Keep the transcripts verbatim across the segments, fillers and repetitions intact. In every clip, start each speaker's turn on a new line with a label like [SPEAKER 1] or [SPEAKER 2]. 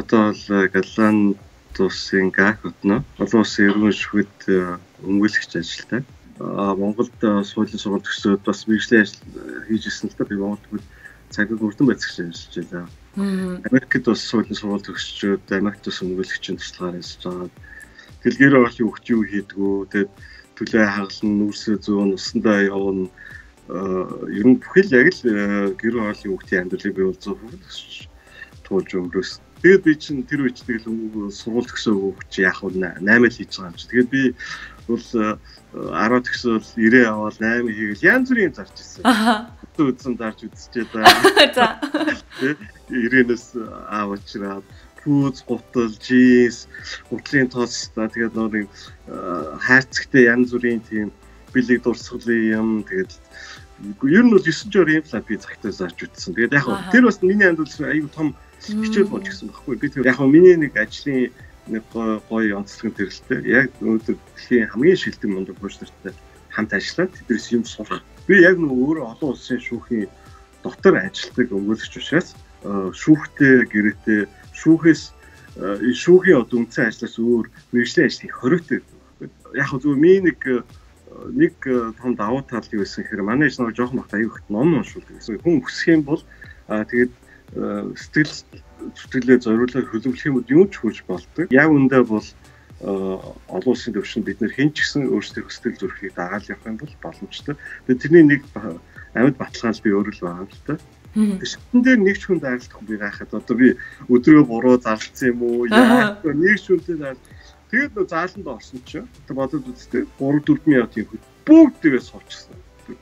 [SPEAKER 1] Одоо бол Галлан улсын ГАК хотно олон улсын эрүүл шүүхэд өмгөөлөгч ажилтай. Монголд суулийн сургалт төгсөөд бас мэргэжлийн ажил хийж ирсэн л да. Би Монголд цагийг өрдөн байцаагч ажиллаж байлаа. Америкт бас суулийн сургалт төгсчөөд Америкт бас өмгөөлөгчийн туслахаар ажиллаж байгаа. Тэгэл гэр оролцоо өгч юу хийдгүү. Тэгээд төлөө хагална, нүүрсээ зүүн, усандаа явна. Ер нь бүхэл яг л гэр оролцоо өгтийн амьдралыг бий болж байгаа туулж өнгөрөөс. Тэгээд би чинь тэр үед тэгэл сургууль төгсөө өгч яах вэ? наймаа л хийж байгаа юм чи. Тэгээд би бол арав төгсөөл нэрээ аваад наймаа хийгээл янз бүрийн зарж ирсэн. Аа. Үзсэн зарж үзчихээ да. За. Ирээнээс аав очраад пүүз, гутал, джинс, гутлын тоос та тэгээд нэг хайрцагтай янз бүрийн тийм бэлэг дурсгалын юм тэгээд ер нь бол ёсон жоор юм л би цагтаа зарж үзсэн. Тэгээд яг тэр бас миний анд бол аюу том хичээл болж гисэн байхгүй. Би тэр яг миний нэг ажлын нэг гоё онцлог төрөлтэй. Яг өнөөдөр дэлхийн хамгийн шилдэг мундаг хуульч нартай хамт ажиллаад тэднээс юм сурах. Би яг нэг өөрөө олон улсын шүүхийн дотор ажилладаг өмгөөлөгч учраас шүүхтэй гэрээтэй шүүхээс шүүхийн одоо үндсэн ажлаас өөр мэргэжлийн ажлын хориотой байхгүй. Яг зөв миний нэг нэг том давуу тал юу байсан гэхээр манай ч нэг жоохон бахта аюу их ном уншуулдаг гэсэн. Хүн хүсэх юм бол тэгээд сэтгэл зүтгэлээ зориулаад хөлөвлөх юм уу ч хурж болдог. Яг үндэ бол олон улсын төвшөнд бид нэр хэн ч гэсэн өөрсдийн хүсэл зүрхийг дагаал явах юм бол боломжтой. Тэгээд тэрний нэг амьд баталгаал би өөрөө л байгаа юм л та. Тэшин дээр нэг ч хүн дайралтах би гайхаад одоо би өдрөө буруу зарлцсан юм уу? Яа нэг ч хүнтэй дайр. Тэгээд нөө зааланд орсон чинь одоо бодод үзтээ гурав дөрвөн мянган тийм бүгд тэрээ суучсан.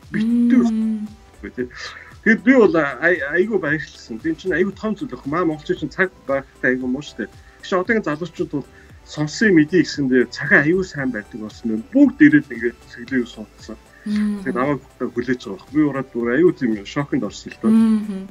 [SPEAKER 1] Битүү. Тэгээд би бол айгүй баярлсан. Би чинь айгүй том зүйл ах. Маа монголч чинь цаг байхтай айгүй муу штэ. Гэхдээ одоогийн залуучууд бол сонсын мэдээ гэсэн дээр цагаа айгүй сайн байдаг болсон. Бүгд ирээд ингээд цэглээг суудсан. Тэгээд намайг хүлээж байгаа. Би ураад бүр айгүй тийм шоконд орсон л доо.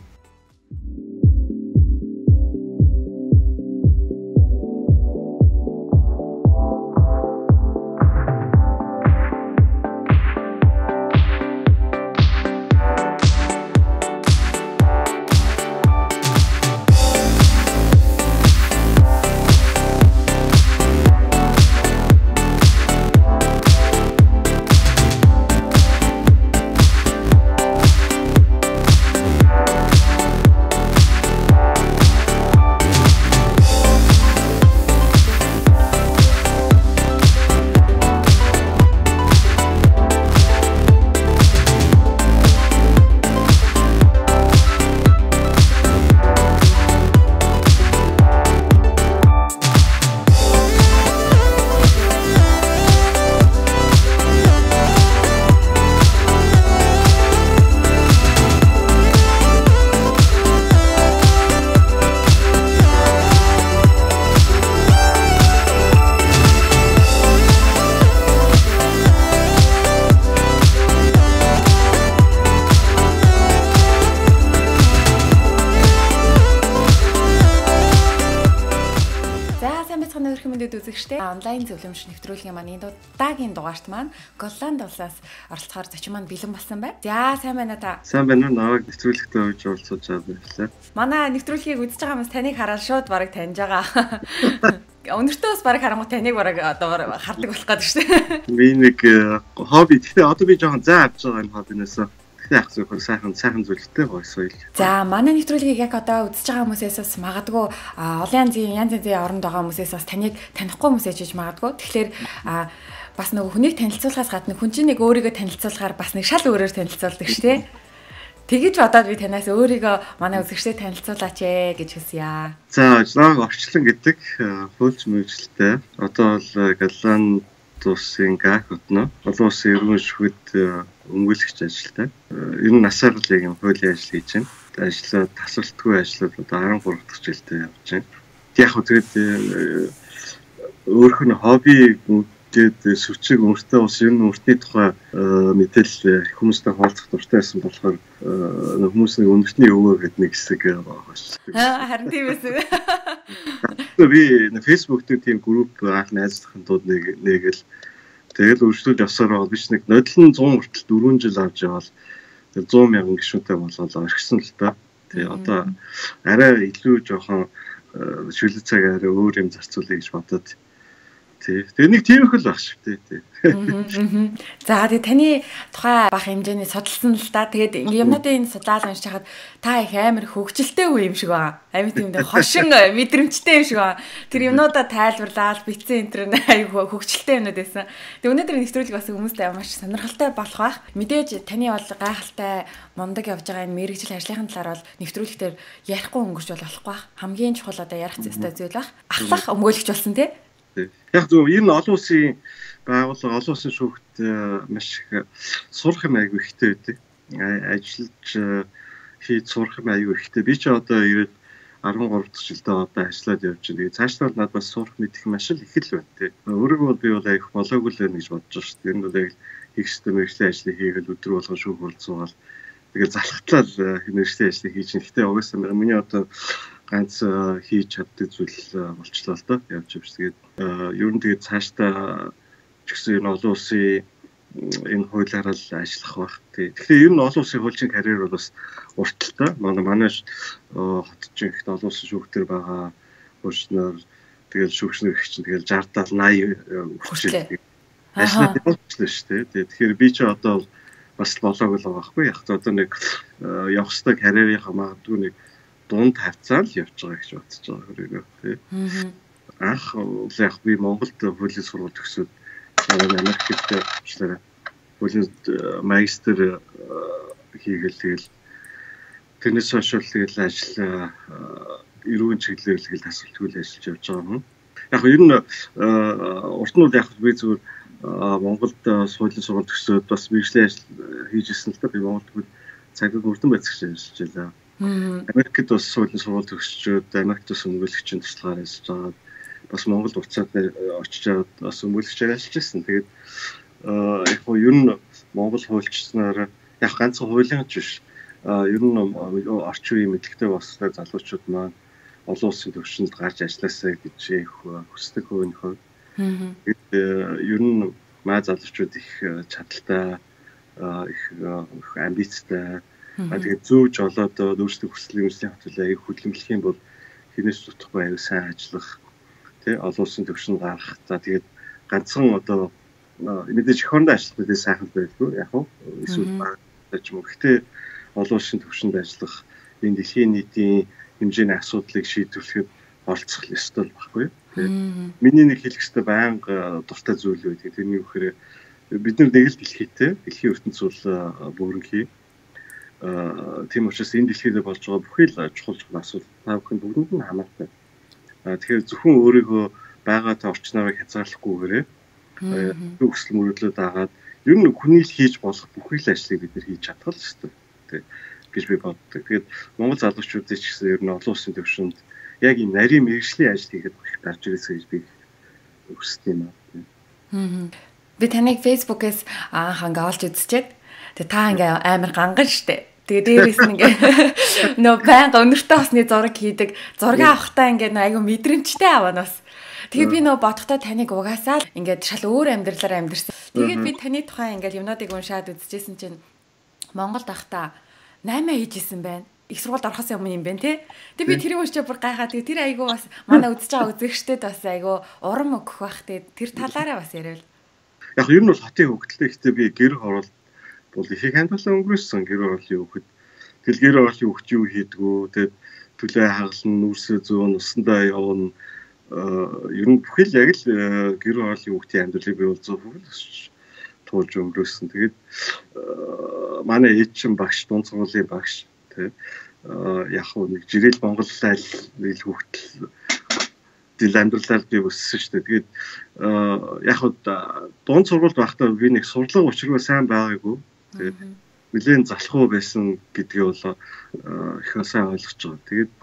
[SPEAKER 2] Онлайн зөвлөмж нэвтрүүлгийн маань энэ удаагийн дугаарт маань Голланд улсаас оролцохоор зочин маань бэлэн болсон байна. За сайн байна та.
[SPEAKER 1] Сайн байна уу? Наваг нэвтрүүлэгтээ үйж оролцож байгаа байлаа.
[SPEAKER 2] Манай нэвтрүүлгийг үзэж байгаа хүмүүс таныг хараад шууд бараг таньж байгаа. Өнөртөө бас бараг харангуй таныг бараг одоо хардаг болох гэдэг шүү дээ.
[SPEAKER 1] Би нэг хобби. Гэхдээ одоо би жоохон заа авч байгаа энэ хоббинээс. Яг зөвхөн сайхан сайхан зүйлтэй гоё соёл.
[SPEAKER 2] За манай нэвтрүүлгийг яг одоо үзэж байгаа хүмүүсээс бас магадгүй олон янзын янз янзын оронд байгаа хүмүүсээс бас таныг танихгүй хүмүүс ээж магадгүй. Тэгэхээр бас нөгөө хүнийг танилцуулахаас гадна хүн чинь нэг өөрийгөө танилцуулахаар бас нэг шал өөрөөр танилцуулдаг шүү дээ. Тэгэж бодоод би танаас өөрийгөө манай үзэгчдэд танилцуулаач ээ гэж хүсье.
[SPEAKER 1] За жлог орчлон гэдэг хөлж мэргэжилтэй. Одоо бол Галлан улсын ГАК хотно олон улсын эрүүл шүүхэд өмгөөлөгч ажилтай. Ер нь насаар л яг юм хуулийн ажил хийж байна. Ажлаа тасралтгүй ажиллаад одоо арван гурав дахь жилдээ явж байна. Яг хөө тэгээд өөрөх нь хобби гээд сүрчиг өмөртэй ус ер нь өмөртний тухай мэдээлэл хүмүүстэй хуваалцах дуртай байсан болохоор хүмүүсийн өмөртний өвөө гэдэг нэг хэсэг байгаа.
[SPEAKER 2] Аа харин тийм байсан.
[SPEAKER 1] Би Facebook дээр тийм групп анх найзлахын тулд нэг нэгэл тэгэл өршлөж явсаар байгаа биш нэг нодлон цон хүртэл дөрвөн жил авч явал зуун мянган гишүүнтэй болоод орхисон л та. Тэгээ одоо арай илүү жоохон шүлэг цагаараа өөр юм зарцуулъя гэж бодоод. Тий. Тэгээ нэг тийм их л баг шүү дээ.
[SPEAKER 2] За тэгээ таны тухай бага хэмжээний судалсан л да. Тэгээд юмнуудын судлаад уншиж хахад та их амар хөгжилтэй үе юм шиг байна. Амин тиймдээ хошин мэдрэмжтэй юм шиг байна. Тэр юмнуудаа тайлбарлаад битсэн энтер аюу хөгжилтэй юмнууд байсан. Тэгээ өнөөдөр нэвтрүүлэг бас хүмүүстээ маш сонирхолтой болох байх. Мэдээж таны бол гайхалтай мундаг явж байгаа энэ мэрэгжил ажлынхаа талаар бол нэвтрүүлэгтэр ярихгүй өнгөрч болохгүй байх. Хамгийн чухал одоо ярих зүйтэй зүйл байх. Ахлах өмгөөлөгч болсон тий.
[SPEAKER 1] Яг зөв энэ олон улсын байгууллага олон улсын шүүхт маш их сурах юм аягүй ихтэй байдаг. Ажиллаж хийж сурах юм аягүй ихтэй. Би ч одоо ирээд арван гурав дахь жилдээ одоо ажиллаад явж байна. Тэгээ цаашдаа надад бас сурах мэдэх маш л их л байна тий. Өөрөөгөө бол би бол аяг болоогүй л байна гэж бодож байна шүү дээ. Энэ бол яг хийх систем мэргэжлийн ажлыг хийгээл өдөр болгон шүүх болцоогаал тэгээ залхатлал мэргэжлийн ажлыг хийж байна. Гэхдээ угаасаа миний одоо ганц хийж чаддаг зүйл болчлоо л доо явж явж тэгээд ер нь тэгээд цаашдаа ч гэсэн энэ олон улсын энэ хуулиараа л ажиллах байх. Тэгэхээр ер нь олон улсын хуулийн карьер бол бас урталтай. Манай манай хотчин ихт олон улсын шүүхтэр байгаа хуучлаар тэгээд шүүгчнэр их чинь тэгээд шестьдесят eighty хүртэл ажиллаад явуулчихлаа шүү дээ. Тэгэхээр би ч одоо бас болоог л байгаа байхгүй. Яг одоо нэг явах ёстой карьерийнхаа магадгүй нэг дунд хавцаа л явж байгаа гэж бодож байгаа хэрэг тий. Анх яг би Монголд хуулийн сургууль төгсөөд дараа нь Америкт ажиллаа. Хуулийн магистр хийгээл тэгэл тэрнээс хойш тэгэл ажил эрүүн чиглэлээр л тэгэл тасалбаргүй ажиллаж явж байгаа юм. Яг ер нь урт нь бол яг би зүгээр Монголд хуулийн сургууль төгсөөд бас мэргэжлийн ажил хийж ирсэн л та би Монголд цагт өрдөн байцаагч ажиллаж байлаа. Америкт бас хуулийн сургууль төгсчөөд Америкт бас өмгөөлөгчийн туршлагаар ажиллаж байгаа. Бас Монголд уцаад очиж аваад бас өмгөөлөгчөөр ажиллаж байсан. Тэгээд яг гоо ер нь Монгол хуульчснаар яг ганцхан хуулийн ч биш. Ер нь орчин үеийн мэдлэгтэй болстой залуучууд маань олон улсын түвшинд гарч ажилласаа гэж их хүсдэг хөөнөхөө. Тэгээд ер нь маа залуучууд их чадaltaй их амбицтай тэгээд зөөж олоод өөрсдөө хүсэл юмсны хөтөлөө аяг хөдөлмөрлөх юм бол хинээс тутахгүй аяг сайн ажиллах тий олон улсын түвшинд гарах. За тэгээд ганцхан одоо мэдээж эх орондоо ажиллах мэдээ сайхан байлгүй яг уу эсвэл багтаж юм. Гэхдээ олон улсын түвшинд ажиллах энэ дэлхийн нийтийн хэмжээний асуудлыг шийдвэрлэхэд оролцох ёстой байхгүй тий. Миний нэг хэлэх ёстой байнга дуртай зүйл байдаг. Тэрний үхээр бид нар нэг л дэлхийтэй дэлхийн ертөнц бол бүрэнхий. Тийм учраас энэ дэлхийд болж байгаа бүхий л чухал чухал асуудал та бүхэн бүгдэнд нь хамаатай. Тэгэхээр зөвхөн өөрийгөө байгаа та орчноор хязгаарлахгүйгээрээ өсөл мөрөдлөд агаад ер нь хүний л хийж болох бүхий л ажлыг бид нар хийж чадах л ёстой тий гэж би боддог. Тэгээд Монгол залуучуудын ч гэсэн ер нь олон улсын түвшинд яг энэ нарийн мэргэжлийн ажил хийгээд их гарч ирээсэй гэж би хүсдэг юм аа.
[SPEAKER 2] Би таныг Facebook-ээс анх ингээ олж үзчихэд тэгээ та ингээ амар ганган штэ. Тэгээ дээрээс нь ингээ нөө байнга өнөртөө усны зураг хийдэг. Зураг авахтаа ингээ айгу мэдрэмжтэй аваа нас. Тэгээ би нөө бодохдоо таныг угаасаа л ингээ шал өөр амьдралаар амьдэрсэн. Тэгээд би таны тухайн ингээ юмнуудыг уншаад үзчихсэн чинь Монголд ахта наймаа хийжсэн байна. Их сургуульд орохоос өмнө юм байна те. Тэгээ би тэрийг уншиж бүр гайхаад тэгээ тэр айгу бас манай үзэж байгаа үзэгчдэд бас айгу урам өгөх бах те. Тэр талаараа бас яриад.
[SPEAKER 1] Яг ер нь бол хотын хөгжилтэй гэхдээ би гэр орол бол их хандлагаа өнгөрөөсөн гэр орлын хөгд. Тэгэл гэр орлын хөгж юу хийдгүү тэгээд төлөө хагална, нүрсээ зөөн, усандаа явна. Ер нь бүхэл яг л гэр орлын хөгтийн амьдралыг би бол зөв хөвлөж туулж өнгөрөөсөн. Тэгээд манай ээж чинь багш, дунд сургуулийн багш тэгээд яг нэг жирэл Монгол айл хөгтөл дил амьдралаар би өссөн шүү дээ. Тэгээд яг хаа дунд сургуульд байхдаа би нэг сурлага учиргүй сайн байгаагүй. Тэгээд нэлээд залхуу байсан гэдгийг бол их сайн ойлгож байгаа. Тэгээд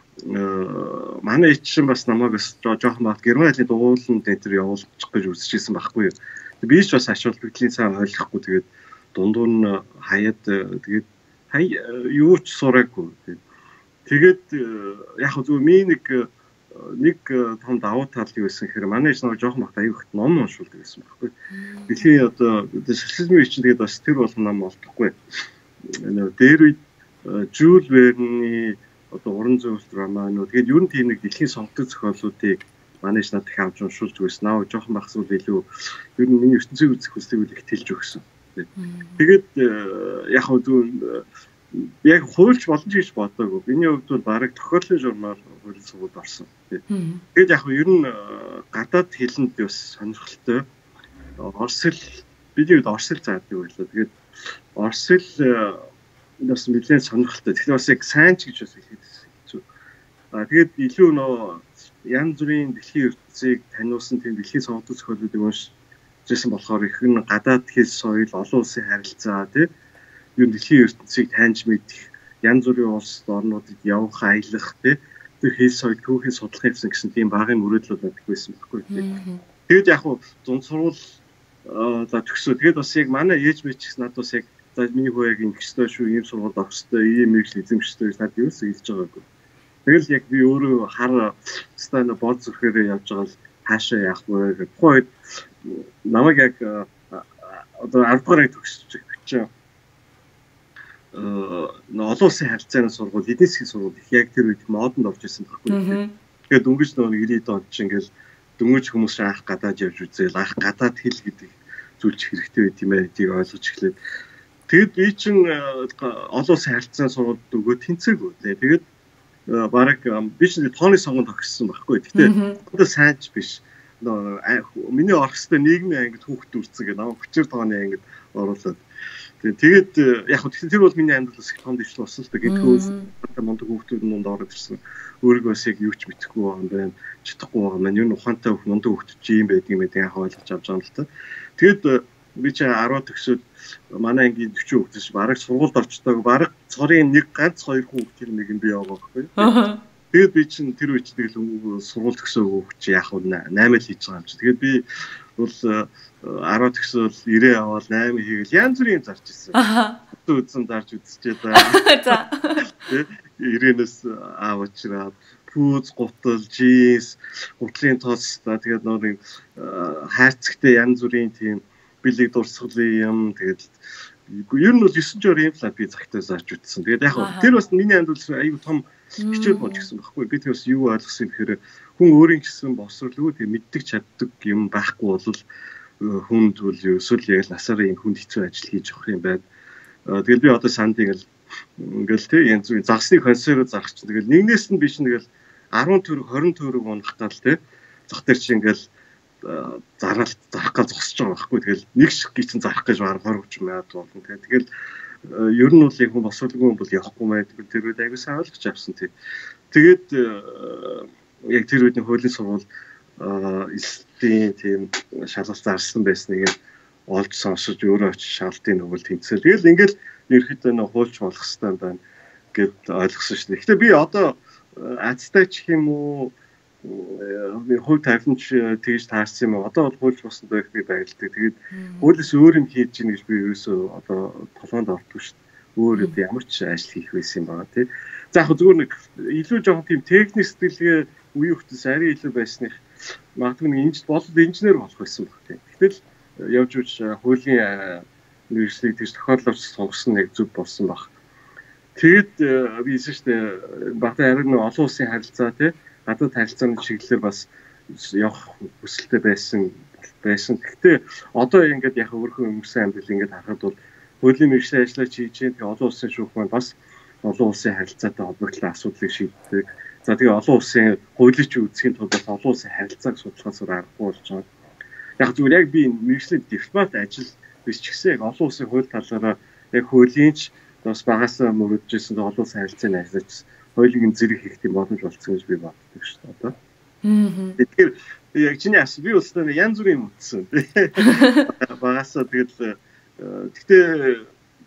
[SPEAKER 1] манай эч чинь бас намайг бас жоохон бат Германы дугууланд энэ төр явуулчих гэж үзчихсэн байхгүй юу. Би ч бас ашуул битлийн сайн ойлгохгүй тэгээд дундуур нь хаяад тэгээд хай юу ч сураагүй. Тэгээд яг зөв ми нэг нэг том давуу тал юу байсан гэхээр манай эч нэг жоохон бат аюу их ном уншуулдаг байсан байхгүй. Дэлхийн одоо социализмын чинь тэгээд бас тэр бол ном олдохгүй. Нөө дээр үед Жюл Верний одоо уран зөвлөлт романууд тэгээд ер нь тийм нэг дэлхийн сонгогдсон зохиолуудыг манайш надад авч уншуулж байсан. Наа жоохон багсууд илүү ер нь миний ертөнцийн үзэх хүслийг их тэлж өгсөн. Тэгээд яг хөө зөв яг хуульч боломж гэж бодоогүй. Миний хувьд бол бараг тохиолдлын журмаар хуулийн сургуульд орсон. Тэгээд яг хөө ер нь гадаад хэлэнд бас сонирхолтой. Орос хэл бидний хувьд орос хэл заадаг байлаа. Тэгээд орос хэл бас нэлээд сонирхолтой. Тэгэхээр бас яг сайн ч гэж бас хэлээд. Аа тэгээд илүү нөө янз бүрийн дэлхийн ертөнцийг таниулсан тийм дэлхийн сонгогдсон зохиолуудыг уншижсэн болохоор их нь гадаад хэл соёл, олон улсын харилцаа тий юу дэлхийн ертөнцийг таньж мэдэх, янз бүрийн улс орнуудад явах, аялах тий тэр хэл соёл түүхийг судлах гэсэн тийм багын мөрөөдөл байдаг байсан байхгүй тий. Тэгээд яг хуу зун сурвал за төгсөө. Тэгээд бас яг манай ээж мэд ч надад бас яг за миний хөө яг ингэжтэй шүү, ийм сургууль авах хэрэгтэй, ийм мэрэгжил эзэмштэй гэж надад юу ч хэлж байгаагүй. Тэгэл яг би өөрөө хар стана бод зүрхээрээ явж байгаа л хаашаа яах вэ гэх тухайд намайг яг одоо ард гарыг төгсөж гэж э олон улсын харилцааны сургууль, эдийн засгийн сургууль их яг тэр үед модонд орж ирсэн байхгүй. Тэгээд дөнгөж нөгөө ирээд он чинь ингээл дөнгөж хүмүүс анх гадаад явж үзээл анх гадаад хэл гэдэг зүйл ч хэрэгтэй байт юм аа гэдгийг ойлгож эхлээд тэгэд би чинь олон улсын харилцааны сургуульд өгөө тэнцээгүй лээ. Тэгээд бараг би чинь тооны сонгонд тогссон байхгүй. Гэхдээ одоо сайн ч биш. Миний орох хэвээр нийгмийн ангид хүүхд үрцэн гэдэг намайг хүчээр тооны ангид оруулаад. Тэгээд яг хөө тэр бол миний амьдрал бас их том дэвшил болсон л да. Гэвч мундаг хүүхдүүд нь ороод ирсэн. Өөрийгөө бас яг юу ч мэдэхгүй байгаа юм байна. Чадахгүй байгаа маань юу ухаантай хөх мундаг хүүхд чи юм байдаг юм гэдэг яг ойлгож авч байгаа юм л та. Тэгээд би чи арав төгсөөд манай ангийн forty хүүхдээс бараг сургуульд орчтойг бараг цорын нэг ганц хоёр хүүхд нэг нь би яваа байхгүй. Тэгээд би чинь тэр үеч тэгэл сургууль төгсөөгүй хүүхд чи яг наймаа л хийж байгаа юм чи. Тэгээд би бол арав төгсөөл нэрээ аваад наймаа хийгээл янз бүрийн зарж ирсэн. Үзэн зарж үзчихээ да. За. Тэгээд ирээнээс аавчраад пүүз, гутал, жинс, гутлын тоос та тэгээд нэг хайрцагтай янз бүрийн тийм бэлэг дурсгалын юм тэгээд ер нь бол nine жор юм л би цагтаа зарж үзсэн. Тэгээд яг тэр бас миний амьдрал аюу том хичээл болж гисэн байхгүй. Би тэрс юу ойлгосон гэхээр хүн өөрийн гэсэн босрлгүй тийм мэддэг чаддаг юм байхгүй бол хүн зүйл эсвэл яг насаараа юм хүн хэцүү ажил хийж явах юм байна. Тэгэл би одоо санд ингээл ингээл тий янз бүрийн загсны консерт зарах чинь тэгэл нэгнээс нь биш нэгэл ten төгрөг twenty төгрөг унах гал тий зах дээр чи ингээл зараалт зарах гэж зогсож байгаа байхгүй. Тэгэл нэг шиг гिचэн зарах гэж бараг twenty мянган болно тий. Тэгэл ер нь бол яг хүн босруулгүй юм бол явахгүй мэй гэдэг тэр үед аягүй сайн ойлгож авсан тий. Тэгээд яг тэр үеийн хуулийн сургууль эслийн тийм шалгалт зарсан байсныг олж сонсож өөрөө очиж шалалтын нөгөөл тэнцэл. Тэгэл ингээл ерөөхдөө нөө хуульч болох хэвээр байна гэд ойлгосон шнэ. Гэхдээ би одоо азтай ч юм уу би хувь тавиланч тэгж таарсан юм. Одоо бол хуульч болсон байх би баярлалтай. Тэгээд хуулиас өөр юм хийж гин гэж би ерөөсөө одоо толгойд ордгүй шүү дээ. Өөр ямар ч ажил хийх байсан юм байна тий. За яг зүгээр нэг илүү жоохон тийм техник сэтгэлгээ үе хөвтөс арай илүү байсныг магадгүй нэг инж болоод инженер болох байсан баг тий. Гэтэл явж үуч хуулийн мэргэжлийг тэгж тохиолдолж сонгосон яг зүг болсон баг. Тэгэд би хэлсэн шүү дээ. Багтаа арай нэг олон улсын харилцаа тий гадаад харилцааны чиглэлээр бас явах хүсэлтэй байсан байсан. Гэхдээ одоо ингээд яг өөрхөн өнгөрсөн амьдрал ингээд харахад бол хуулийн мэргэжлийн ажлаа хийж байгаа олон улсын шүүх маань бас олон улсын харилцаатай холбогдлоо асуудлыг шийддэг. За тэгээ олон улсын хуулийг үүсгэхийн тулд бас олон улсын харилцааг судлахаас аргагүй болж байгаа. Яг зүгээр яг би мэргэжлийн дипломат ажил биш ч гэсэн яг олон улсын хууль талаараа яг хуулийнч бас багасаа мөрөдчихсэн олон улсын харилцааны ажиллаж хуулийн зэрэг хийх тийм боломж болцсон гэж би боддог шүү дээ одоо. Аа. Тэгэхээр яг чиний ас би бас янз бүрийн үтсэн. Багасаа тэгэл гэхдээ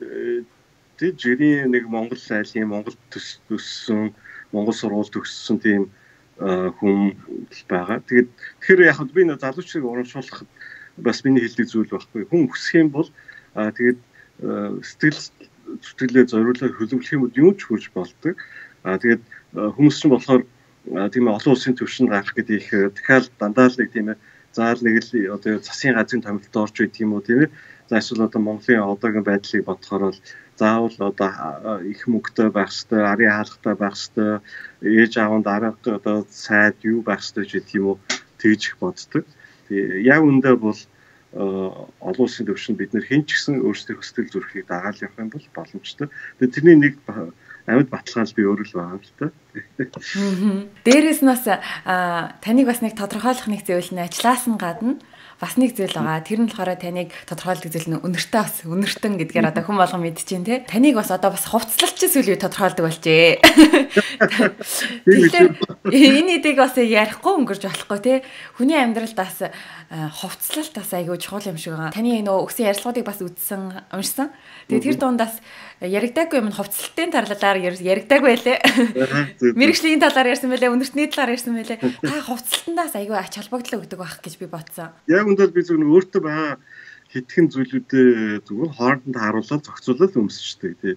[SPEAKER 1] тэг жирийн нэг Монгол айлын Монгол төссөн Монгол сургууль төгссөн тийм хүн байгаа. Тэгээд тэгэхээр яг би нэг залуучыг урамшуулах бас миний хэлдэг зүйл байхгүй. Хүн хүсэх юм бол тэгээд сэтгэл зүтгэлээ зориулаад хөлөвлөх юм уу ч хурж болдог. А тэгээд хүмүүс ч болохоор тийм олон улсын төвшөнд гарах гэдэг их дахиад дандаа л нэг тийм ээ заал нэг л одоо засгийн газрын томилтод орж байт юм уу тийм ээ За эсвэл одоо Монголын одоогийн байдлыг бодохоор бол заавал одоо их мөнгөтэй байх ёстой, арын хаалгатай байх ёстой, ээж аавд арга одоо сайд юу байх ёстой ч гэх юм уу тэгж их боддог. Тэгээ яг үндэ бол олон улсын төвшөнд бид нэр хэн ч гэсэн өөрсдийн хүсэл зүрхийг дагаал явах юм бол боломжтой. Тэгээ тэрний нэг амьд баталгаал би өөрөө л байгаа л та.
[SPEAKER 2] Дээрээс нь бас таныг бас нэг тодорхойлох нэг зүйл нь ажлаас нь гадна бас нэг зүйл байгаа. Тэр нь болохоор таныг тодорхойлдог зүйл нь үнэртэй бас үнэртэн гэдгээр одоо хүн болгон мэдчихээн тий. Таныг бас одоо бас хувцлалч зүйл тодорхойлдог болжээ. Тэгэхээр энэ эдийг бас ярихгүй өнгөрч болохгүй тий. Хүний амьдралд бас хувцлалт бас айгүй чухал юм шиг байгаа. Таны нөө өгсөн ярилцлагуудыг бас үзсэн, уншсан. Тэгээ тэр дундаас яригдаагүй юм хувцлалтын талаар яригдаагүй байлээ. Мэргэжлийн талаар ярьсан байлээ, үнэртний талаар ярьсан байлээ. Та хувцлалтандаас айгүй ач холбогдол өгдөг байх гэж би бодсон.
[SPEAKER 1] Яг үндэл би зөвхөн өөртөө байгаа хитгэн зүйлүүдээ зөвхөн хоорондоо харуулаад зохицуулаад өмсчтэй тий.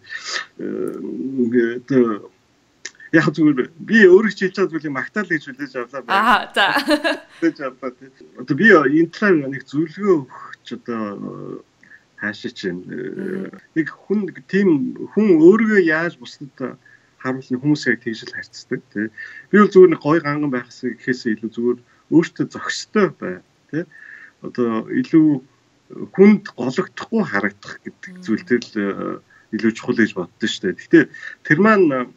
[SPEAKER 1] Э яг зөвхөн би өөрөө ч хэлж байгаа зүйлийг магтаал гэж хүлээж авлаа байна.
[SPEAKER 2] Аа за.
[SPEAKER 1] Хүлээж авлаа тий. Одоо би энэ талаар нэг зөвлөгөө өгч одоо хаашаа чинь нэг хүн тийм хүн өөрийгөө яаж бусдад харуулна хүмүүсээ тэгж л харьцдаг тий. Би бол зөвхөн гой ганган байхаас гэхээс илүү зөвхөн өөртөө зохистой бай тий. Одоо илүү хүнд гологдохгүй харагдах гэдэг зүйлтэй л илүү чухал гэж боддоо шүү дээ. Гэхдээ тэр маань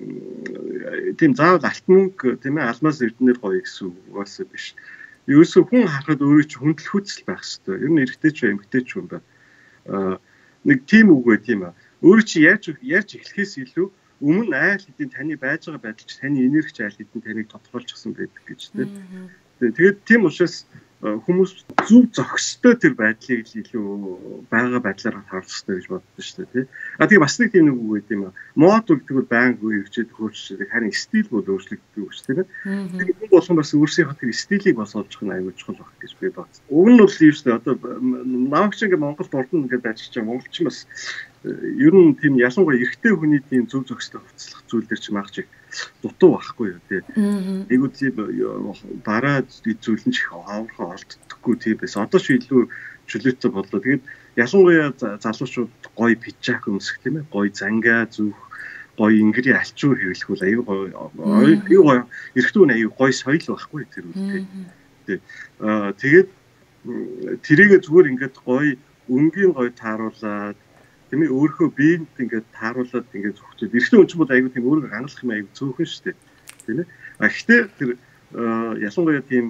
[SPEAKER 1] тийм заавал алт мөнгө тийм ээ алмаас эрдэнэр гоё гэсэн үгээс биш. Ерөөсөө хүн харахад өөрөө ч хүндлэхүйцэл байх хэрэгтэй. Ер нь эрэгтэй ч эмэгтэй ч юм байна. Аа нэг тийм үг байт юм аа. Өөрөө чи яаж яаж эхлэхээс илүү өмнө айл хэдийн таны байж байгаа байдал ч таны энерги айл хэдийн таныг тодорхойлчихсан байдаг гэж тийм. Тэгээд тийм учраас хүмүүс зөв зохистой тэр байдлыг илүү байгаа байдлаар харуулах хэрэгтэй гэж боддоо шүү дээ тий. А тэгээ бас нэг тийм нэг үг байт юм аа. Мод үлдэх бол байнга үргэлжлээд хөөцөж харин стил бол өөрчлөгддөг гэж тийм. Тэгээд хүн болгон бас өөрсдийнхөө тэр стилийг бас олж авах нь аюул чухал байх гэж би бодсон. Уг нь бол юу шүү дээ. Одоо намайг ч ингээ Монголд урдан ингээд ажиллаж байгаа монголчин бас ер нь тийм ялангуяа эрэгтэй хүний тийм зөв зохистой хувцлах зүйл дээр ч магч дутуу байхгүй юу тий. Айгуу тийм дараа зүйл нь ч их аврахаа олддоггүй тийм байсан. Одоо ч илүү чөлөөтэй боллоо. Тэгээд ялангуяа залуучууд гоё пижак өмсөх тийм ээ. Гоё зангаа зүүх, гоё ингэрийн алчуур хэвлэх бол аюу гоё аюу гоё эрэгтэй хүн аюу гоё соёл байхгүй тэр үү тий. Аа тэгээд тэрийгэ зүгээр ингээд гоё өнгийн гоё тааруулаад тийм ээ өөрийнхөө биед ингээд тааруулаад ингээд зөвхөн эрэгтэй хүн ч бол аюу тийм өөрийгөө хангалах юм аюу цөөхөн шүү дээ. Тийм ээ. А гэхдээ тэр ялангуяа тийм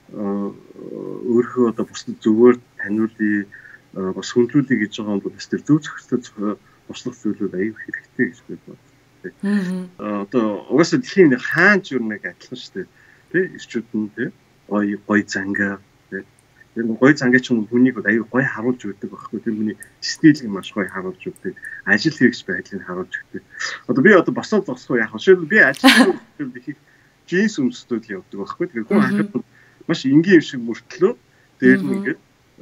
[SPEAKER 1] өөрийнхөө одоо бусдад зөвөр таниулъя бас хөндлүүлье гэж байгаа юм бол бас тэр зөв зохистой туслах зүйлүүд аюу хэрэгтэй гэж би бодлоо. Аа одоо угаасаа дэлхийн нэг хаанч юу нэг адилхан шүү дээ. Тэ ирчүүд нь тэ гоё гоё зангаа тэ тэр гоё зангаа ч хүнийг аюу гоё харуулж өгдөг байхгүй. Тэр хүний стилийг маш гоё харуулж өгдөг. Ажил хэрэгч байдлыг харуулж өгдөг. Одоо би одоо босоод зогсохгүй яах вэ? Шил би ажил хийх джинс өмсдөд л явдаг байхгүй. Тэр хүн хахад маш энгийн юм шиг мөртлөө дээр нь ингээд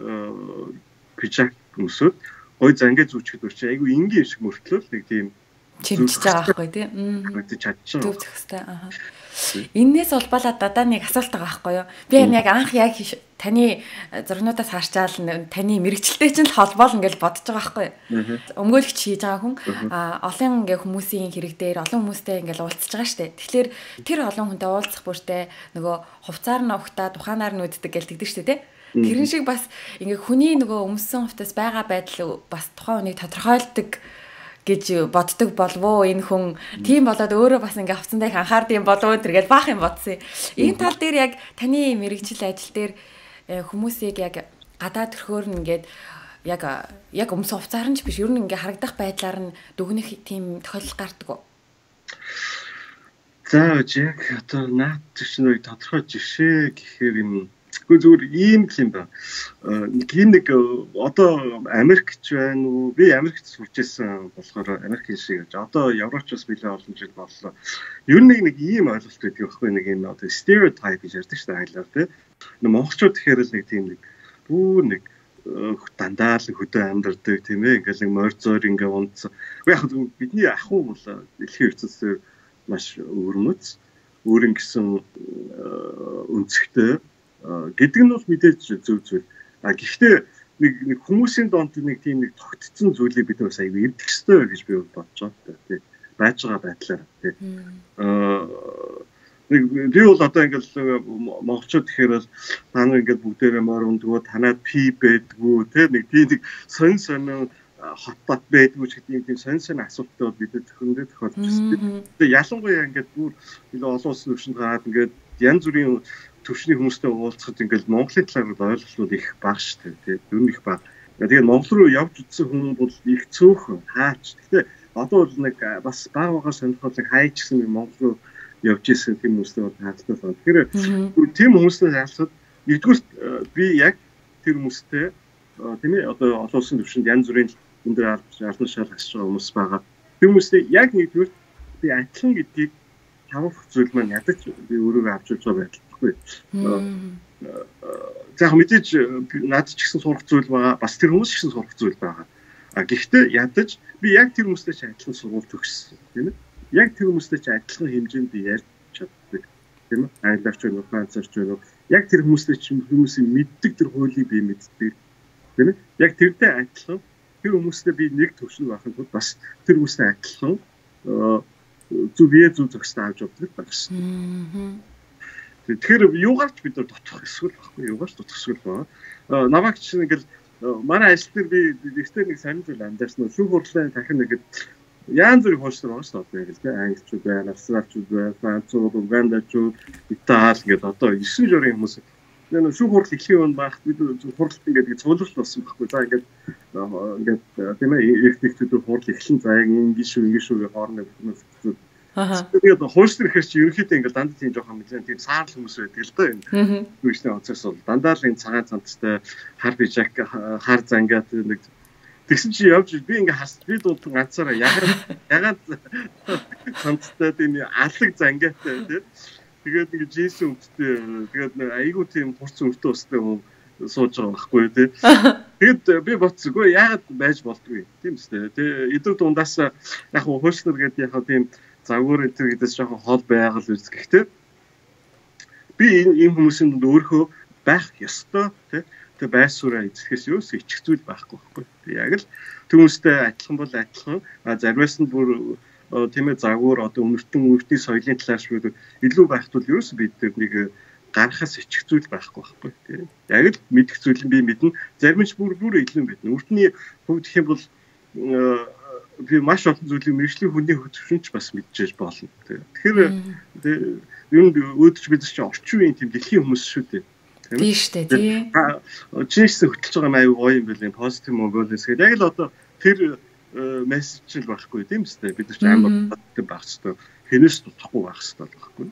[SPEAKER 1] пижак өмсөд гой зангаа зүүчгэд үрч айгу энгийн юм шиг мөртлөө нэг тийм
[SPEAKER 2] чимчж байгаа байхгүй тийм.
[SPEAKER 1] Мэдээж чадчихсан.
[SPEAKER 2] Зөв зөвхөстэй. Аа. Эннээс улбалаад дадаа нэг асуулт байгаа байхгүй юу? Би яг анх яг таны зургнуудаас харчаал таны мэрэгчлээ чинь л холбоол ингээл бодож байгаа байхгүй юу? Өмгөөлөгч хийж байгаа хүн олон ингээ хүмүүсийн хэрэг дээр олон хүмүүстэй ингээл уулзж байгаа штэ. Тэгэхээр тэр олон хүнтэй уулзах бүртээ нөгөө хувцаар нь ухтаа тухаанаар нь үддэг гэл тэгдэг штэ тий. Тэрэн шиг бас ингээ хүний нөгөө өмссөн хувцас байгаа байдал бас тухайн хүнийг тодорхойлдог гэж боддог болов уу энэ хүн тийм болоод өөрөө бас ингээ авцсандаа их анхаард юм болов уу тэргээл баах юм бодсон. Энэ тал дээр яг таны мэрэгжил ажил дээр хүмүүсийг яг гадаа төрхөөр нь ингээд яг яг өмс хувцаар нь ч биш ер нь ингээ харагдах байдлаар нь дүгнэх тийм тохиолдол гардаг уу?
[SPEAKER 1] За яг одоо наад чинь тодорхой жишээ гэхээр юм Гэхдээ зүгээр ийм л юм байна. Нэг нэг одоо Америкч байна уу? Би Америкт сурчээсэн болохоор Америкийн шиг гэж. Одоо Европч бас билээ олон жил боллоо. Ер нь нэг ийм ойлголт байдаг байхгүй нэг юм одоо stereotype гэж ярьдаг шүү дээ англиар тий. Нэг монголчууд тэгэхээр л нэг тийм нэг бүр нэг дандаа л хөдөө амьдардаг тийм ээ. Ингээл нэг морьцоор ингээ унтсан. Яг бидний ахуй бол дэлхийн ертөнцийн маш өвөрмөц, өөрийн гэсэн өнцгтэй гэдэг нь бол мэдээж зөв зөв. А гэхдээ нэг нэг хүмүүсийн донд нэг тийм нэг тогтцсон зүйлийг бид бас аягүй ирдэх ёстой гэж би бодож байна. Тий. Байж байгаа байдлаар тий. Аа нэг би бол одоо ингээл монголчууд гэхээр бол та нар ингээд бүгдээрээ морь ундгоо танаад пи байдгүй тий. Нэг тийм нэг сонь сонь хот бат байдгүй ч гэдэг юм тийм сонь сонь асуудалтай бол бид зөвхөндөө тохиолдож байна. Тэгээ ялангуяа ингээд бүр илүү олон улсын төвшөнд гараад ингээд янз бүрийн төвшний хүмүүстэй уулзахад ингээд Монголын талаар ойлголтууд их бага шүү дээ. Ер нь их бага. Тэгээд Монгол руу явж үзсэн хүн бол их цөөхөн хаач. Гэхдээ одоо бол нэг бас бага бага сонирхол хайч гэсэн Монгол руу явж исэн тийм хүмүүстэй бол хаалттай байна. Тэгэхээр тийм хүмүүстэй хаалтад нэгдүгээр би яг тэр хүмүүстэй тийм ээ одоо олон улсын төвшөнд янз бүрийн өндөр албан шал асч байгаа хүмүүс байгаа. Тэр хүмүүстэй яг нэгдүгээр би адилхан гэдгийг тавх зүйл маань ядаж би өөрийгөө авч үзэж байгаа байхгүй. За мэдээж надад ч гэсэн сурах зүйл байгаа. Бас тэр хүмүүс ч гэсэн сурах зүйл байгаа. А гэхдээ ядаж би яг тэр хүмүүстэй ч адилхан сургууль төгссөн тийм ээ. Яг тэр хүмүүстэй ч адилхан хэмжээнд ярьж чаддаг тийм ээ. Англи ч юм уу, францч юм уу. Яг тэр хүмүүстэй ч хүмүүсийн мэддэг тэр хуулийг би мэддэг тийм ээ. Яг тэртэй адилхан тэр хүмүүстэй би нэг төвшин байхад бас тэр хүмүүстэй адилхан зүг бие зүг зөксөд авч явдаг байсан. Тэгэхээр юугаарч бид нар дотох эсвэл байхгүй юугаарч дотох эсвэл байна. Намайг чинь ингээл манай ажил дээр би дэвтэр нэг сонир зүйл амьдаарсан нь шүүх хурлын дахин нэг янз бүрийн хуульчдаар байна шүү дээ. Ингээл англичууд байна, австраличууд байна, францууд, угандачууд, итали ингээд одоо девять журийн хүмүүс нэг шүүх хурл эхлэх юм багт бид хурлт ингээд цуглуулт болсон байхгүй. За ингээд ингээд тийм ээ эрхтэгчүүд хурл эхлэн за яг ингэ шүү ингэ шүү хоорны хүмүүс. Аа. Тэгээд хуульчдэр ихээр чи ерөнхийдөө ингээд дандаа тийм жоохон мэдээ тийм саарл хүмүүс байдаг л да энэ. Түүшний онцгоос бол дандаа л энэ цагаан цанттай хар бижак хар зангаад нэг тэгсэн чи явж би ингээ хас би дууд ганцаараа ягаад ягаад цанттай тийм алаг зангаатай тийм. Тэгээд нэг жийсэн өвдтэй тэгээд айгуу тийм хурц өвдөө устай хүн сууж байгаа байхгүй тий. Тэгэд би боцсогүй яагаад байж болдгүй тийм үстэй. Тэгээ эдгээр дундаас яг хөөснөр гэдэг яг тийм загвар энэ гэдээс жоохон хол байгаль үз гэхдээ би энэ ийм хүмүүсийн дунд өөрөө байх ёстой тий. Тэгээ байсураа эзэхээс юу ч ичих зүйл байхгүй байхгүй. Яг л хүмүүстэй адилхан бол адилхан заримаас нь бүр тийм ээ загвар одоо өмнөртөн үнэртний соёлын талаас шүү илүү байхт бол ерөөсөө бид нэг гарахаас ичих зүйл байхгүй байхгүй тийм яг л мэдэх зүйл нь би мэднэ зарим ч бүр бүр илүү мэднэ үртний хувьд гэх юм бол би маш олон зүйлийг мэржлийн хүний хөвчөнч бас мэдчихэж болно тэгэхээр ер нь өөдөж бид чинь орчин үеийн тийм дэлхийн хүмүүс шүү дээ тийм шүү дээ тийм чинийгс хөтлөж байгаа маяг гоё юм байл позитив Mongolis гэдэг яг л одоо тэр мессеж л байхгүй тийм үстэй бид ч амар баттай байх хэрэгтэй хэнээс тутахгүй байх хэрэгтэй байхгүй.